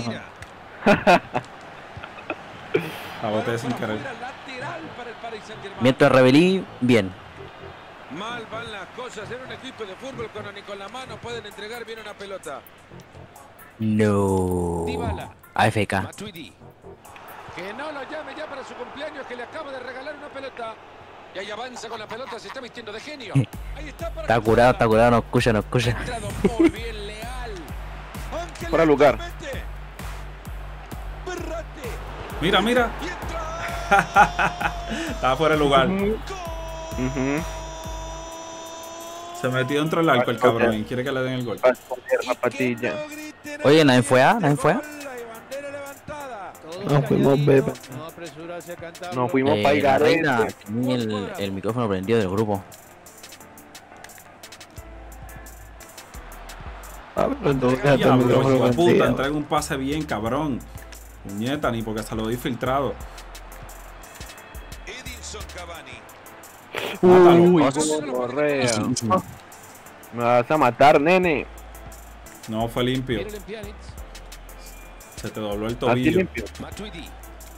La boté sin querer. Mientras rebelí, bien. Mal van las cosas en un equipo de fútbol cuando ni con la mano pueden entregar bien una pelota. No. A F K. Matuidi. Que no lo llame ya para su cumpleaños, que le acaba de regalar una pelota. Y ahí avanza con la pelota, se está vistiendo de genio. Ahí está para Está curado, está curado, no escucha, no escucha. muy bien, Leal. Fuera de lugar. Mira, mira. Estaba fuera de lugar. Uh-huh. Se metió dentro del arco el cabrón y quiere que le den el gol. Va a esconder la patilla. Oye, ¿nadie fue A? ¿Nadie fue A? No fuimos B. No apresurarse a cantar. No fuimos Eh, para la llegar. reina tenía el, el micrófono prendido del grupo. Ah, pero entonces déjate el Diablo, micrófono hijo de puta, prendido. entrega un pase bien, cabrón. Puñeta, ni porque se lo di filtrado. Edinson Cavani. Uy, Mátalo. correa. Me vas a matar, nene. No, fue limpio. Miren Pjanic. Se te dobló el Así tobillo. limpio. Matuidi.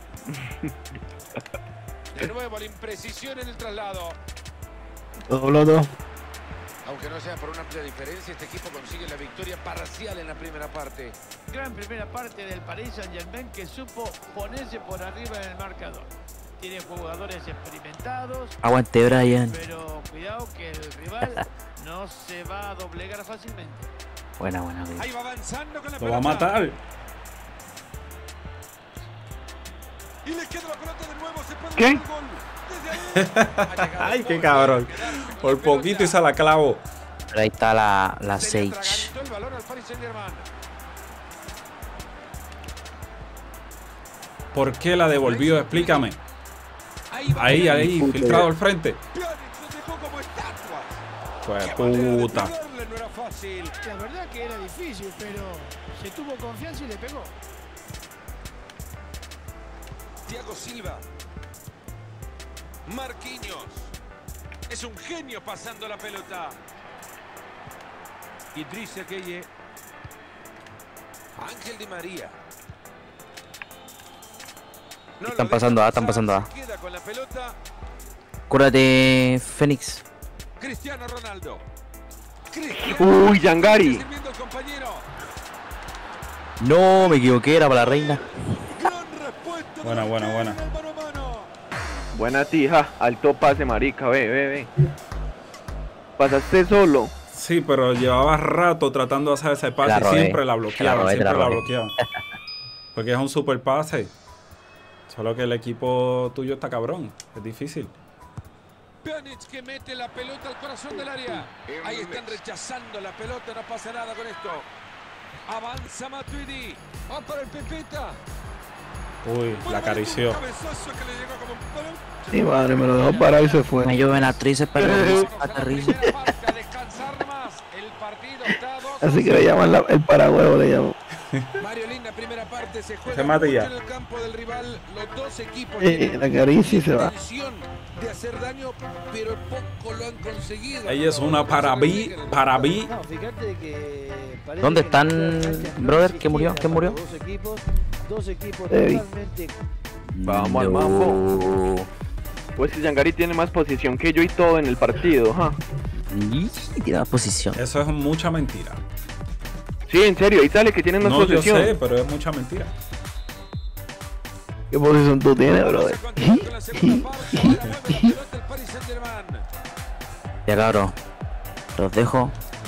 De nuevo la imprecisión en el traslado. Doblo dos. Aunque no sea por una amplia diferencia, este equipo consigue la victoria parcial en la primera parte. Gran primera parte del Paris Saint-Germain que supo ponerse por arriba en el marcador. Tiene jugadores experimentados, Aguante, Brian. pero cuidado que el rival no se va a doblegar fácilmente. Buena, buena, buena. Ahí va avanzando con la Lo va a pelota. matar. Y le queda la pelota de nuevo, se puede ¿Qué? meter el gol. Desde ahí. Ha llegado Ay, el qué gol. cabrón. Quedaron con la Por poquito pelota. y se la clavo. Pero ahí está la, la Se le Sage. atragantó el balón al Paris Saint-Germain. ¿Por qué la devolvió? Explícame. Ahí va. Ahí, ahí, filtrado al frente. Pjanic se dejó como estatuas. Pues Qué manera de puta. pegarle, no era fácil. La verdad que era difícil, pero se tuvo confianza y le pegó. Thiago Silva. Marquinhos. Es un genio pasando la pelota. Idrissa Gueye. Ángel Di María. No Están lo pasando deja A, están pasar, pasando A. se queda con la pelota. Cúrate, Fénix. Cristiano Ronaldo. Cristiano. Uy, Yangari. Sirviendo al compañero. No, me equivoqué, era para la reina. Gran respuesta de Buena, buena, buena. en el mano a mano. Buena tija. Alto pase, marica. Ve, ve, ve. Pasaste solo. Sí, pero llevaba rato tratando de hacer ese pase La y robé. siempre la Te la bloqueaban, robé, te siempre la la robé. bloqueaban. Porque es un super pase. Solo que el equipo tuyo está cabrón. Es difícil. Pjanic que mete la pelota al corazón del área. Ahí están rechazando la pelota, no pasa nada con esto. Avanza Matuidi. Va para el Pepita. Uy, la acarició. Cabezazo que le llegó como un balón. Sí, madre, me lo dejó parado y se fue. Me llueven actrices, pero Vamos a la aterriza. primera parte, a descansar más. El partido está dos a Así que cero. le llaman la- el parahuevo, le llaman. Mario Linda, primera parte, se juega Se mate mucho ya. en el campo del rival. Los dos equipos Eh, tienen la acaricia y se va. intención de hacer daño, pero poco lo han conseguido. Ella es una para mí, para mí. No, fíjate que parece ¿Dónde que están, la cancha no brother? exigida ¿Quién murió? ¿Quién murió? para Dos equipos, dos equipos Ey. totalmente. Vamos al mambo. Pues que Yangari tiene más posición que yo y todo en el partido. ¿ja? Y tiene la posición. Eso es mucha mentira. Sí, en serio. Ahí sale que tienen más No, yo posición. sé, pero es mucha mentira. ¿Qué posición tú tienes, brother? Vamos a continuar con la segunda parte. Ahora mueve la pelota el Paris Saint-Germain. Ya, cabrros. Los dejo.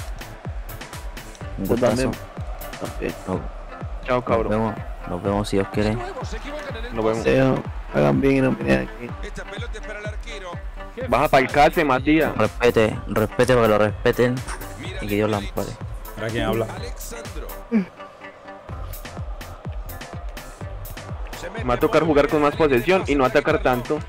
Un Yo gustazo. también. También. Nos, Chao, nos cabrón. vemos, nos vemos si Dios De quiere. nuevo se equivocan en el Nos vemos. pase. Dejo, hagan bien y no vienen aquí. Esta pelota es para el arquero. Baja para el case, Matías. Respete, respete para que lo respeten Mira y que Dios lo el ampare. Mira quién habla. Alexandro. Se mete Me va a tocar muy jugar bien con más en la línea de posesión y no pase, atacar Alexandro. tanto.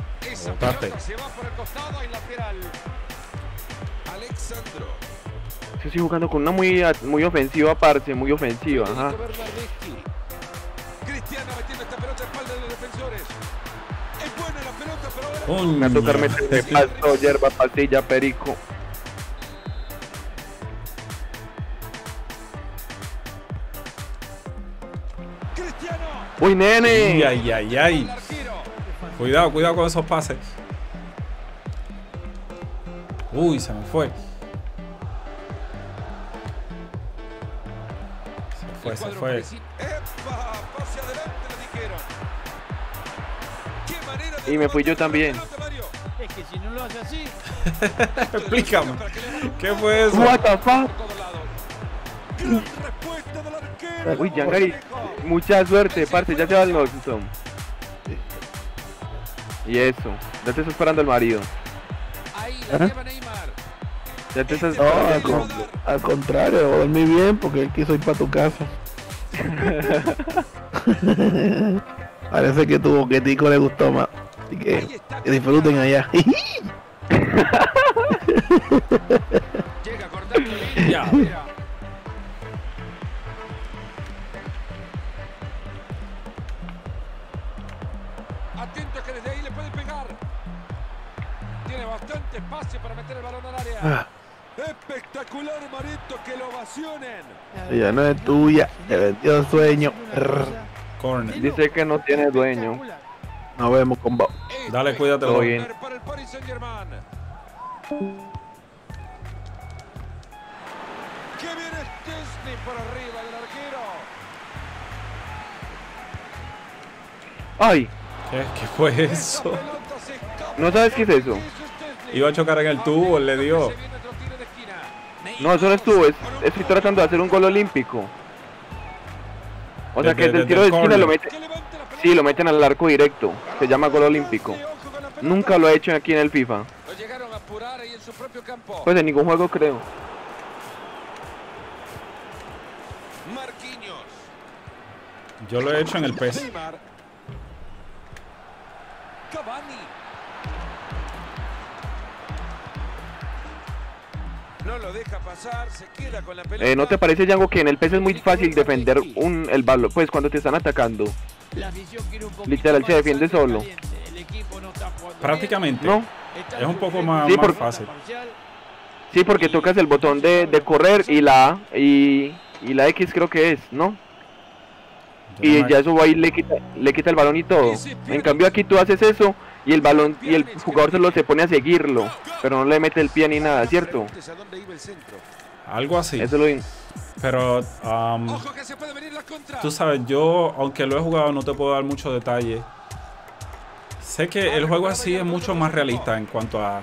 Esa Botate. pelota se va por el costado y lateral. Alexandro. Yo estoy jugando con una muy, muy ofensiva, parce, muy ofensiva, ajá. Cristiano metiendo esta pelota a espalda de los defensores. Es buena la pelota, pero ahora... Me va a tocar meterme pasto, hierba, pastilla, perico. Cristiano. ¡Uy, nene! Ay, ay, ay, ay. Cuidado, cuidado con esos pases. Uy, se me fue. Se fue, se fue. ¡Epa! Pase adelante, le dijeron. ¡Qué manera de Y me fui yo también. Es que si no lo hace así, Explícame. ¿Qué fue eso? What the fuck? Gran respuesta del arquero. Uy, Yangari, mucha suerte, parce, ya se va el Nordstrom. Y eso, ya te está esperando el marido. Ahí la lleva Neymar. Ya te estás No, al, esperando. con- al contrario, dormí bien porque él quiso ir para tu casa. Parece que tu boquetico le gustó más. Así que, que disfruten allá. Llega cortando Ya. línea. Atento que desde ahí le puede pegar. Tiene bastante espacio para meter el balón al área. Ah, Espectacular, Marito, que lo ovacionen. ya no es tuya, te vendió sueño. Rrr. Corner. Dice que no tiene dueño. Nos vemos con vos. Dale, cuídate. Todo bro. bien. Para el Paris Saint-Germain. ¡Qué bien es Disney por arriba del arquero! Ay, ¿Qué, qué fue eso? Pelota se escapa. ¿no sabes qué es eso? Iba a chocar en el tubo, le dio. Se viene otro tiro de esquina. No, eso no estuvo, es, estoy tratando de hacer un gol olímpico. O sea que Desde- desde el tiro de desde el esquina lo corner. mete. Que levante la pelota. Sí, lo meten al arco directo. Se llama gol olímpico. Ojo con la pelota. Nunca lo he hecho aquí en el FIFA. Lo llegaron a apurar ahí en su propio campo. Pues en ningún juego creo. Marquinhos. Yo lo he hecho en el P E S. Neymar. Cavani. No lo deja pasar, se queda con la pelota. Eh, ¿No te parece, Django, que en el P E S es muy fácil defender un, el balón? Pues cuando te están atacando. la afición quiere un poquito Literal, más se de defiende sangre solo. caliente. El equipo no está jugando Prácticamente. ¿No? bien, está Es un poco sufriendo más, Sí, más por- fácil. parcial. Sí, porque tocas el botón de, de correr y la A y, y la X creo que es, ¿no? Yo Y no me- ya eso va y le quita, le quita el balón y todo. En cambio aquí tú haces eso y el balón y el jugador solo se pone a seguirlo, pero no le mete el pie ni nada, ¿cierto? ¿A dónde iba el centro? Algo así. Eso es lo in- Pero um, Ojo que se puede venir la contra. tú sabes, yo, aunque lo he jugado, no te puedo dar mucho detalle. Sé que el juego así es mucho más realista en cuanto a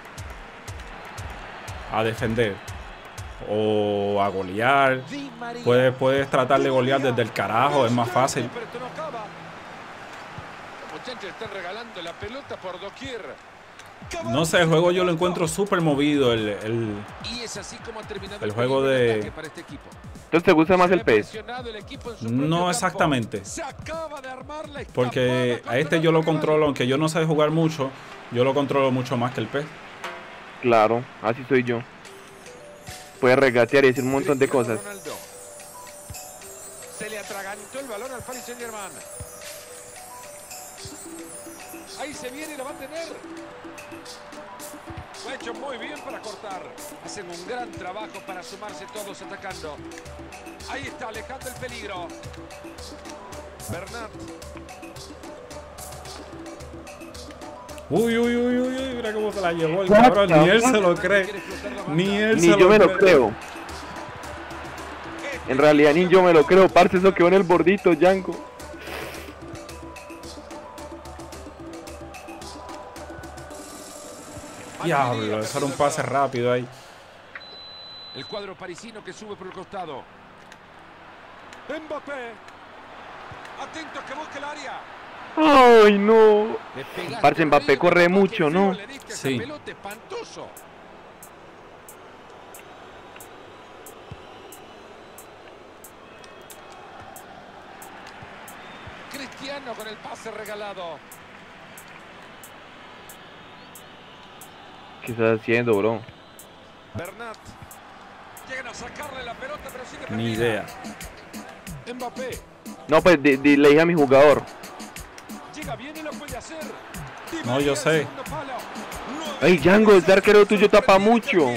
a defender o a golear. Di María. Puedes, puedes tratar de golear desde el carajo, es más fácil. Pero esto no acaba. Los muchachos están regalando la pelota por doquier. No sé, el juego yo lo encuentro súper movido. El, el- Y es así como ha terminado El juego de- ataque para este equipo. Entonces te gusta más el P E S. Presionado el equipo en su propio No campo. exactamente. Se acaba de armar la Porque escapada a este contra yo lo el rival. controlo, aunque yo no sé jugar mucho, yo lo controlo mucho más que el P E S. Claro, así soy yo. Puedes regatear y decir un montón de Cristiano cosas. Ronaldo. Se le atragantó el balón al Paris Saint-Germain. Ahí se viene y lo va a tener. Lo ha hecho muy bien para cortar. Hacen un gran trabajo para sumarse todos atacando. Ahí está, alejando el peligro. Bernat. Uy, uy, uy, uy, uy, mira cómo se la llevó el cabrón. Ni él se lo cree. Ni él Ni se yo me lo cree. creo. En realidad ni yo me lo creo, parce, eso quedó en el bordito, Django. Diablo, eso era un pase rápido ahí. El cuadro parisino que sube por el costado. Mbappé. Atento que busque el área. Ay, no. Le pegaste Parce, Mbappé horrible, corre capaz que mucho, feo ¿no? le diste a esa Sí. pelota, espantoso. Cristiano con el pase regalado. ¿Qué estás haciendo, bro? Bernat. Llegan a sacarle la pelota, pero sigue Ni perdida. idea. Mbappé. No, pues di- di- le dije a mi jugador. Llega bien y lo puede hacer. Di No, María, yo el sé. segundo palo. No Ay, Django, este arquero tuyo tapa mucho.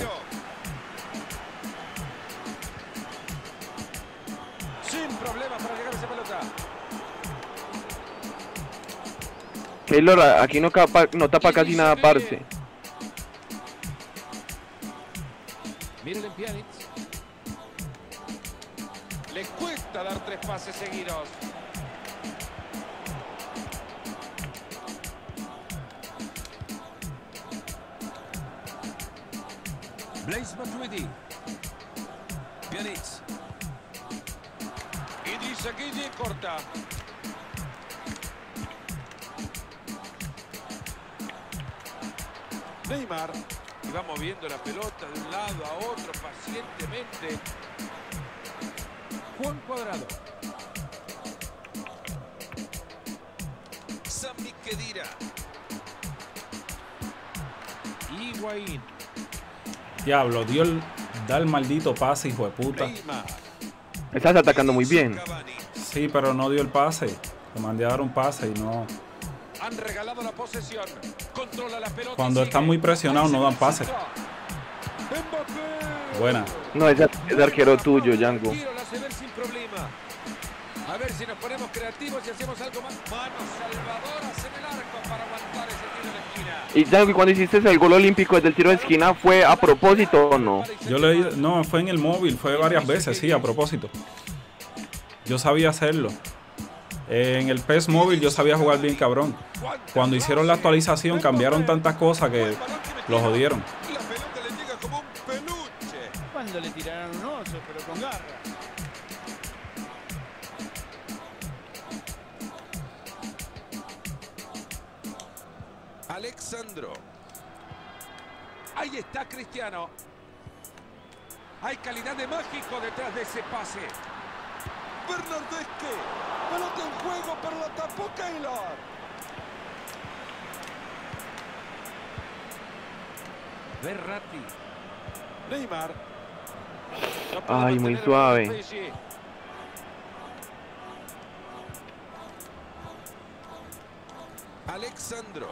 Sin problema para llegar a esa pelota. Keylor, a- aquí no, capa, no tapa casi nada, parce. Miren en Pjanic. Le cuesta dar tres pases seguidos. Blaise Matuidi. Pjanic. Idrissa Gueye corta. Neymar. Y va moviendo la pelota de un lado a otro pacientemente. Juan Cuadrado. Sami Khedira. Higuaín. Diablo, dio el, da el maldito pase, hijo de puta. Neymar. Estás atacando muy bien. Cavani. Sí, pero no dio el pase. Le mandé a dar un pase y no. Han regalado la posesión. Controla la pelota. Cuando y están sigue. muy presionados no dan pase. Mbappé. Buena. No, es, es arquero tuyo, Django. Tiro la hace ver sin problema. A ver si nos ponemos creativos y hacemos algo más. Manos salvadoras en el arco para aguantar ese tiro de esquina. Y Django, ¿y cuando hiciste el gol olímpico desde el tiro de esquina fue a propósito o no? Yo le no, fue en el móvil, fue varias veces, sí, a propósito. Yo sabía hacerlo. En el P E S móvil yo sabía jugar bien cabrón. Cuando hicieron la actualización cambiaron tantas cosas que lo jodieron. La pelota le llega como un peluche. Cuando le tiraron un oso, pero con garra. Alexandro. Ahí está Cristiano. Hay calidad de mágico detrás de ese pase. Bernardeschi. Pelota en juego, pero la tapó Keylor. Verratti. Neymar. No puede Ay, muy mantener el suave. balón P S G. Alexandro.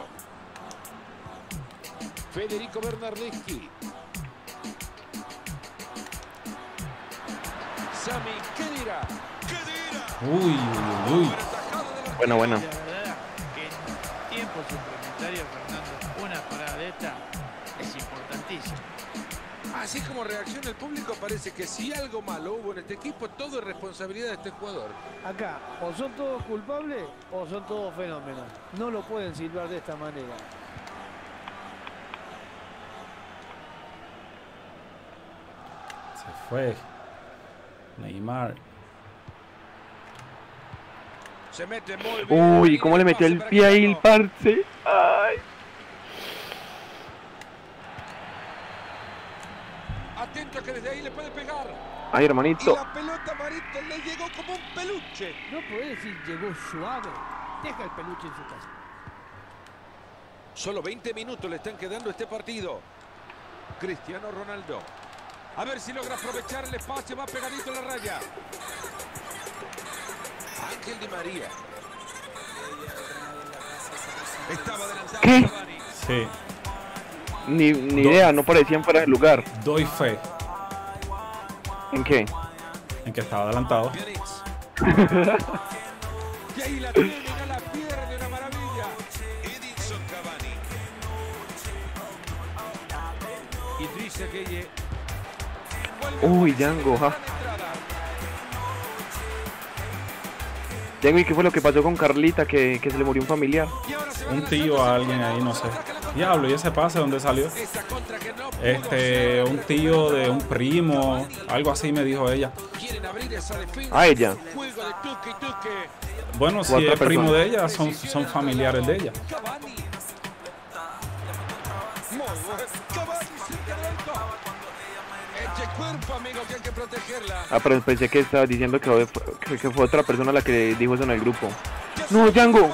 Federico Bernardeschi. Sami Khedira. Khedira. Uy, uy, uy. Buena, buena. La verdad que en tiempo suplementario, Fernando, una parada de esta es importantísima. Así como reacciona el público, parece que si algo malo hubo en este equipo, todo es responsabilidad de este jugador. Acá, o son todos culpables o son todos fenómenos. No lo pueden silbar de esta manera. Se fue. Neymar. Se mete muy bien. Uy, ¿cómo le metió el pie ahí el parce? Ay. Atento que desde ahí le puede pegar. Ay, Y hermanito. la pelota Marito le llegó como un peluche. No podés decir llegó suave. Deja el peluche en su casa. Solo veinte minutos le están quedando a este partido. Cristiano Ronaldo. A ver si logra aprovechar el espacio. Va pegadito a la raya. Ángel Di María. Estaba adelantado. ¿Qué? Cavani. Sí, Ni, ni idea, no parecían fuera de lugar. doy fe ¿En qué? en que estaba adelantado. Pjanic. Y ahí la tiene, no la pierde, una maravilla. Edinson Cavani. Idrissa Gueye. Uy, Django, ja. Django, ¿y qué fue lo que pasó con Carlita? Que, que se le murió un familiar. Un tío a alguien ahí, no sé. Diablo, ¿y ese pase dónde salió? Este, un tío de un primo, algo así me dijo ella. A ella. Bueno, si otra es primo persona. de ella, son, son familiares de ella. Ah, pero pensé que estaba diciendo que fue, que- que fue otra persona la que dijo eso en el grupo. No, Django.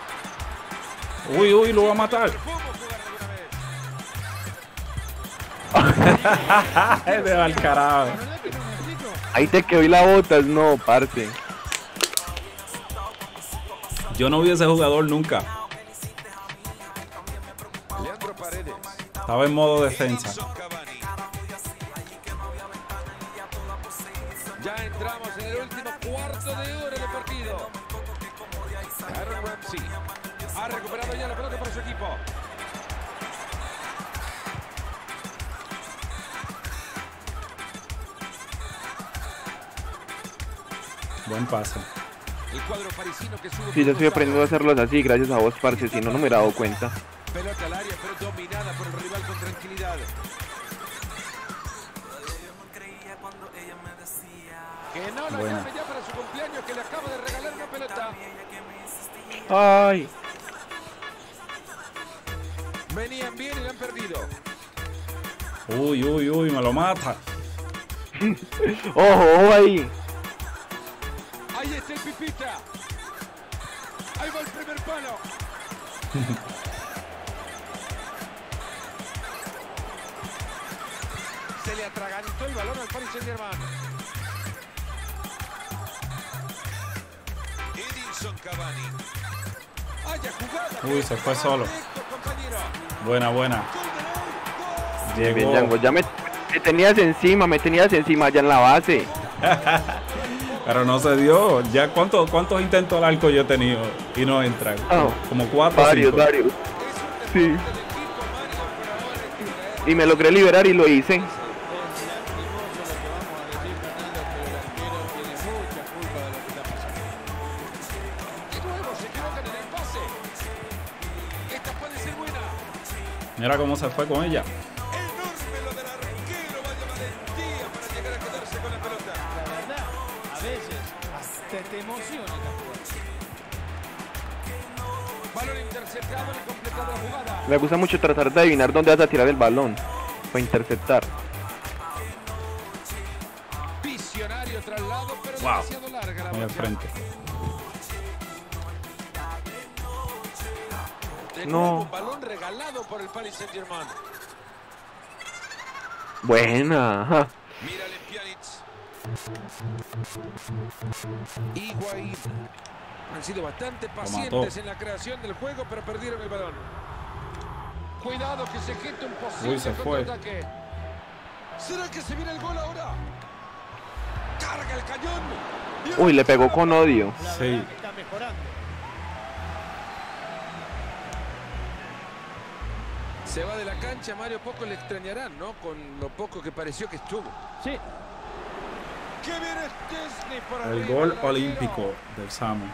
Uy, uy, lo va a matar. De al carajo. Ahí te quedó y la botas, no, parce. Yo no vi ese jugador nunca. Leandro Paredes. Estaba en modo defensa. Ya entramos en el último cuarto de hora del partido. Aaron Ramsey ha recuperado ya la pelota para su equipo. Buen pase. El cuadro parisino que sube. Sí, yo estoy aprendiendo a hacerlos así, gracias a vos, parce, si no, no me hubiera dado cuenta. Pelota al área, pero dominada por el rival con tranquilidad. Que no lo Buena. llame ya para su cumpleaños, que le acaba de regalar una pelota. Ay. Venían bien y la han perdido. Uy, uy, uy, me lo mata. Ojo, ojo ahí. Ahí está el Pipita. Ahí va el primer palo. Se le atragantó el balón al Paris Saint-Germain. Edinson Cavani. Haya jugada. Uy, se fue solo. Buena, buena. Bien, bien, Llegó. Django, ya me, me tenías encima, me tenías encima ya en la base. Pero no se dio. Ya cuántos cuántos intentos al arco yo he tenido y no entran. Oh, Como cuatro o Varios, cinco. varios. Sí. Y me logré liberar y lo hice. Mira cómo se fue con ella. Enorme lo del arquero, vaya valentía para llegar a quedarse con la pelota. La verdad, a veces hasta te emociona la jugada. Balón interceptado y completado la jugada. Me gusta mucho tratar de adivinar dónde vas a tirar el balón. Para interceptar. Visionario traslado, pero Wow. demasiado larga la Muy al bocha. frente. De No. nuevo, balón regalado por el Paris Saint-Germain. Buena. Ajá. Mírale Pjanic. Higuaín. Han sido bastante pacientes en la creación del juego, pero perdieron el balón. Cuidado que se quite un posible Uy, se fue. contraataque. ¿Será que se viene el gol ahora? Carga el cañón. Uy, le pegó con odio. Sí. Está mejorando. Se va de la cancha, Mario, poco le extrañarán, ¿no? Con lo poco que pareció que estuvo. Sí. ¡Qué bien es Disney por El arriba gol del arquero! olímpico del Samu.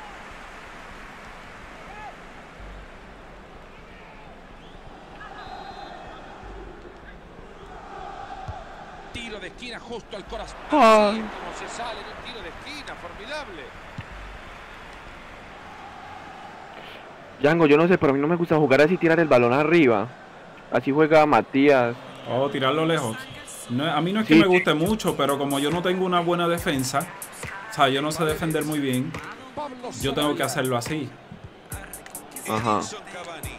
Tiro de esquina justo al corazón. Ay. Como se sale en un tiro de esquina, formidable. Django, yo no sé, pero a mí no me gusta jugar así, tirar el balón arriba. Así juega Matías. Oh, tirarlo lejos. No, a mí no es que Sí, me sí. guste mucho, pero como yo no tengo una buena defensa, o sea, yo no sé defender muy bien, Pablo yo tengo que hacerlo así. Ajá. Edinson Cavani.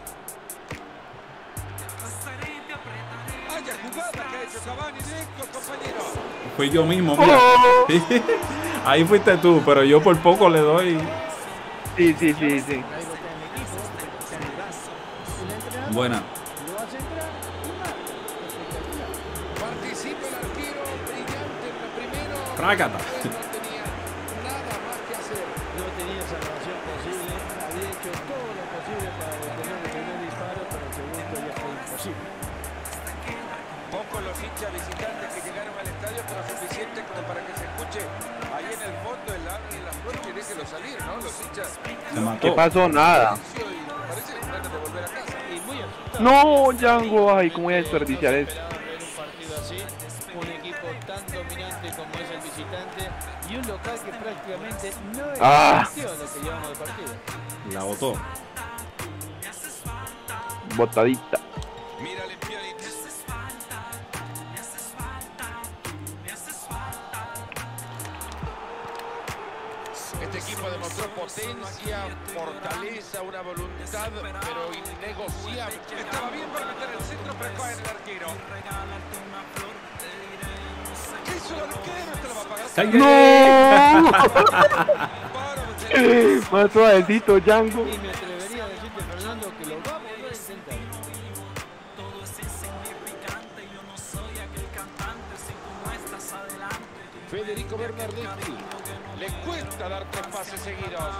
Vaya jugada que ha hecho Cavani, directo, compañero. Fui yo mismo, mira. Oh. Ahí fuiste tú, pero yo por poco le doy. Sí, sí, sí, sí. Buena. Lo hace entrar y más. Espectacular. Participa el arquero, brillante en la primera. Trácata. No tenía nada más que hacer. No tenía salvación posible. Había hecho todo lo posible para detener el primer disparo, pero el segundo ya fue imposible. Pocos los hinchas visitantes que llegaron al estadio, pero suficiente como para que se escuche ahí en el fondo el ave y la flor que déjelo salir, ¿no? Los hinchas. Se mató. ¿Qué pasó? Nada. Y parece que tratan de volver a casa. Y muy asustado. No, Django, ay, ¿cómo voy a desperdiciar No se esto? esperaba ver un partido así, un equipo tan dominante como es el visitante y un local que prácticamente no Ah. existió lo que llevamos de partido. La botó. Botadita. Mírale Pjanic. Este equipo demostró potencia, fortaleza, una voluntad, pero innegociable. Estaba bien para meter el centro, pero cae en el arquero. ¿Qué hizo el arquero? Este lo va a pagar. ¡No! Más suavecito, Django. Y me atrevería a decirte, Fernando, que lo va a volver a intentar. Federico Bernardeschi. Le cuesta dar tres pases seguidos.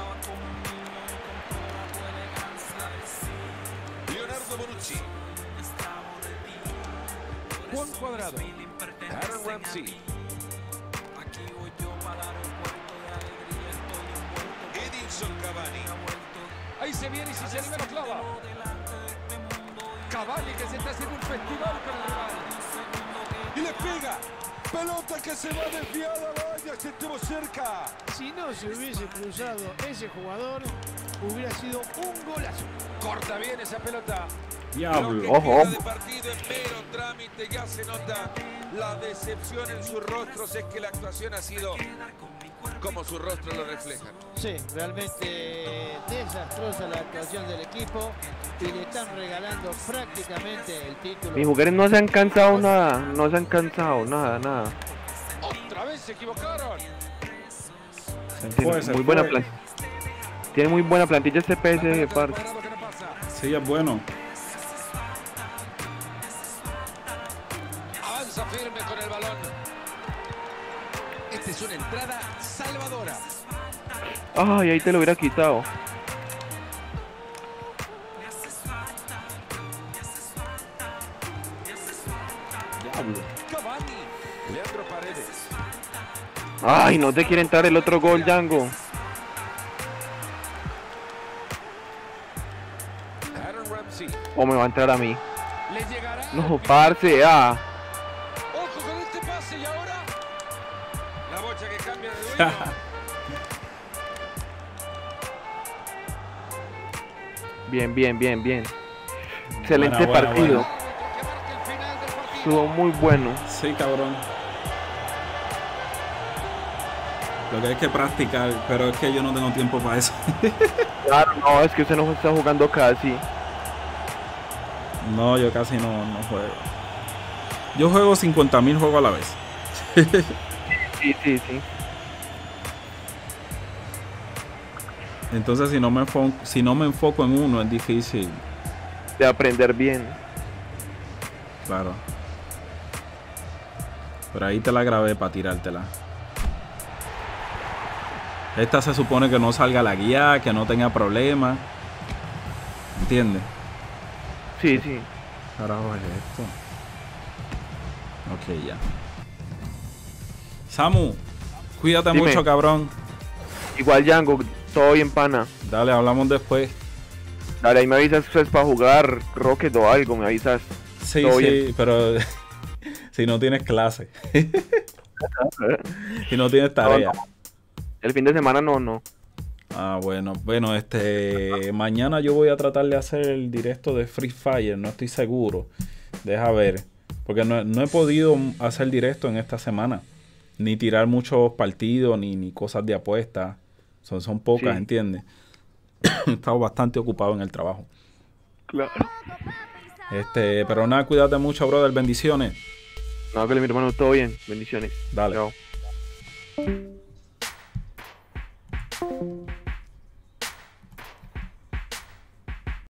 Leonardo Bonucci. Juan Cuadrado. Aaron Ramsey. Edinson Cavani. Ahí se viene y si se anima lo clava. Cavani que se está haciendo un festival con el rival. Y le pega. Pelota que se va desviada, vaya, que estuvo cerca. Si no se hubiese cruzado ese jugador, hubiera sido un golazo. Corta bien esa pelota. Diablo. Ojo. De partido en mero trámite, ya se nota la decepción en sus rostros. Es que la actuación ha sido como su rostro lo refleja. Sí, realmente desastrosa la actuación del equipo y le están regalando prácticamente el título. Mis jugadores no se han cansado nada, no se han cansado nada, nada. Otra vez se equivocaron. Se Tiene fue, se muy buena fue. plan- Tiene muy buena plantilla este P S G, parce. Sí, es bueno. Avanza firme con el balón. Esta es una entrada salvadora. Ay, ahí te lo hubiera quitado. Cavani. Leandro Paredes. Ay, no te quiere entrar el otro gol, Django. Aaron Ramsey. O me va a entrar a mí. Le llegará. No, parce, ah. Ojo con este pase y ahora. La bocha que cambia de dueño. Bien, bien, bien, bien. Excelente Buena, buena, partido. buena. Que marque el final del partido. Estuvo muy bueno. Sí, cabrón. Lo que hay que practicar, pero es que yo no tengo tiempo para eso. Claro, no, es que usted no está jugando casi. No, yo casi no, no juego. Yo juego cincuenta mil juegos a la vez. Sí, sí, sí. Entonces si no me enfoco, si no me enfoco en uno es difícil. De aprender bien. Claro. Pero ahí te la grabé para tirártela. Esta se supone que no salga la guía, que no tenga problemas. ¿Entiendes? Sí, sí. Carajo es esto. Ok, ya. Samu, cuídate Dime. mucho, cabrón. Igual, Django, todo bien, pana. Dale, hablamos después. Dale, ahí me avisas pues, para jugar Rocket o algo, me avisas. Sí, Todo sí, bien. pero si no tienes clase. Si no tienes tarea. No, no. El fin de semana no, no. Ah, bueno, bueno, este mañana yo voy a tratar de hacer el directo de Free Fire, no estoy seguro. Deja ver, porque no, no he podido hacer directo en esta semana, ni tirar muchos partidos, ni, ni cosas de apuestas. Son, son pocas, Sí. ¿entiendes? He estado bastante ocupado en el trabajo. Claro. Este, pero nada, cuídate mucho, brother, bendiciones. No, que mi hermano, todo bien. Bendiciones. Dale. Chao.